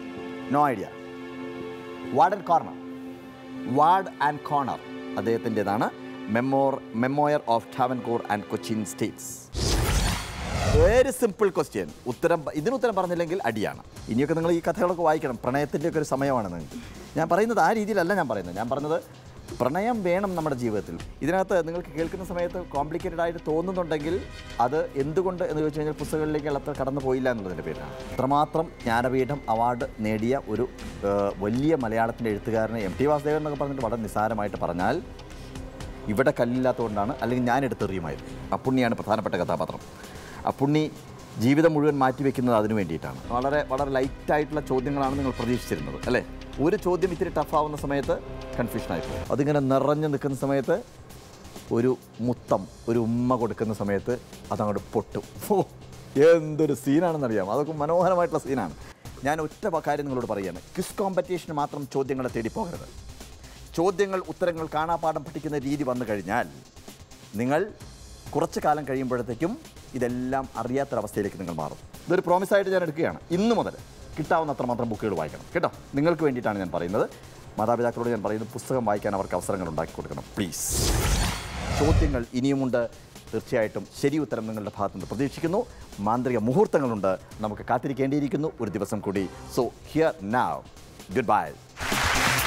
Ward and Conner അദ്ദേഹത്തിൻ്റെതാണ്. Memoir of Travancore and Cochin states. Very simple question. ഇതിനുത്തരം പറഞ്ഞില്ലെങ്കിൽ അടിയാണ്. ഇനിയൊക്കെ നിങ്ങൾ ഈ കഥകളൊക്കെ വായിക്കണം. പ്രണയത്തിൻ്റെയൊക്കെ ഒരു സമയമാണ് നിങ്ങൾക്ക്. ഞാൻ പറയുന്നത് ആ രീതിയിലല്ല ഞാൻ പറഞ്ഞത് പ്രണയം വേണം നമ്മുടെ ജീവിതത്തിൽ. ഇതിനകത്ത് നിങ്ങൾക്ക് കേൾക്കുന്ന സമയത്ത് കോംപ്ലിക്കേറ്റഡ് ആയിട്ട് തോന്നുന്നുണ്ടെങ്കിൽ അത് എന്തുകൊണ്ട് എന്ന് ചോദിച്ചു കഴിഞ്ഞാൽ പുസ്തകങ്ങളിലേക്ക് അത്ര കടന്നു പോയില്ല എന്നുള്ളതിൻ്റെ പേരിലാണ്. അത്രമാത്രം ജ്ഞാനപീഠം അവാർഡ് നേടിയ ഒരു വലിയ മലയാളത്തിൻ്റെ എഴുത്തുകാരനെ എം ടി വാസുദേവൻ എന്നൊക്കെ പറഞ്ഞിട്ട് വളരെ നിസ്സാരമായിട്ട് പറഞ്ഞാൽ ഇവിടെ കല്ലില്ലാത്തതുകൊണ്ടാണ്, അല്ലെങ്കിൽ ഞാൻ എടുത്തെറിയുമായിരുന്നു. അപ്പുണ്ണിയാണ് പ്രധാനപ്പെട്ട കഥാപാത്രം. അപ്പുണ്ണി ജീവിതം മുഴുവൻ മാറ്റിവെക്കുന്നത് അതിനു വേണ്ടിയിട്ടാണ്. വളരെ വളരെ ലൈറ്റായിട്ടുള്ള ചോദ്യങ്ങളാണ് നിങ്ങൾ പ്രതീക്ഷിച്ചിരുന്നത് അല്ലേ? ഒരു ചോദ്യം ഇത്തിരി ടഫാവുന്ന സമയത്ത് കൺഫ്യൂഷനായിപ്പോയി. അതിങ്ങനെ നിറഞ്ഞു നിൽക്കുന്ന സമയത്ത് ഒരു മുത്തം, ഒരു ഉമ്മ കൊടുക്കുന്ന സമയത്ത് അതങ്ങോട്ട് പൊട്ടും. എന്തൊരു സീനാണെന്നറിയാം. അതൊക്കെ മനോഹരമായിട്ടുള്ള സീനാണ്. ഞാൻ ഒറ്റ കാര്യം നിങ്ങളോട് പറയുകയാണ്, ക്വിസ് കോമ്പറ്റീഷന് മാത്രം ചോദ്യങ്ങളെ തേടിപ്പോകരുത്. ചോദ്യങ്ങൾ ഉത്തരങ്ങൾ കാണാപ്പാഠം പഠിക്കുന്ന രീതി വന്നു കഴിഞ്ഞാൽ നിങ്ങൾ കുറച്ച് കാലം കഴിയുമ്പോഴത്തേക്കും ഇതെല്ലാം അറിയാത്തൊരവസ്ഥയിലേക്ക് നിങ്ങൾ മാറും. ഇതൊരു പ്രോമിസായിട്ട് ഞാൻ എടുക്കുകയാണ്. ഇന്ന് മുതൽ കിട്ടാവുന്ന അത്രമാത്രം ബുക്കുകൾ വായിക്കണം കേട്ടോ. നിങ്ങൾക്ക് വേണ്ടിയിട്ടാണ് ഞാൻ പറയുന്നത്. മാതാപിതാക്കളോട് ഞാൻ പറയുന്നത് പുസ്തകം വായിക്കാൻ അവർക്ക് അവസരങ്ങൾ ഉണ്ടാക്കി കൊടുക്കണം പ്ലീസ്. ചോദ്യങ്ങൾ ഇനിയുമുണ്ട്. തീർച്ചയായിട്ടും ശരി ഉത്തരം നിങ്ങളുടെ ഭാഗത്തുനിന്ന് പ്രതീക്ഷിക്കുന്നു. മാന്ത്രിക മുഹൂർത്തങ്ങളുണ്ട്, നമുക്ക് കാത്തിരിക്കേണ്ടിയിരിക്കുന്നു ഒരു ദിവസം കൂടി. So here now, good bye.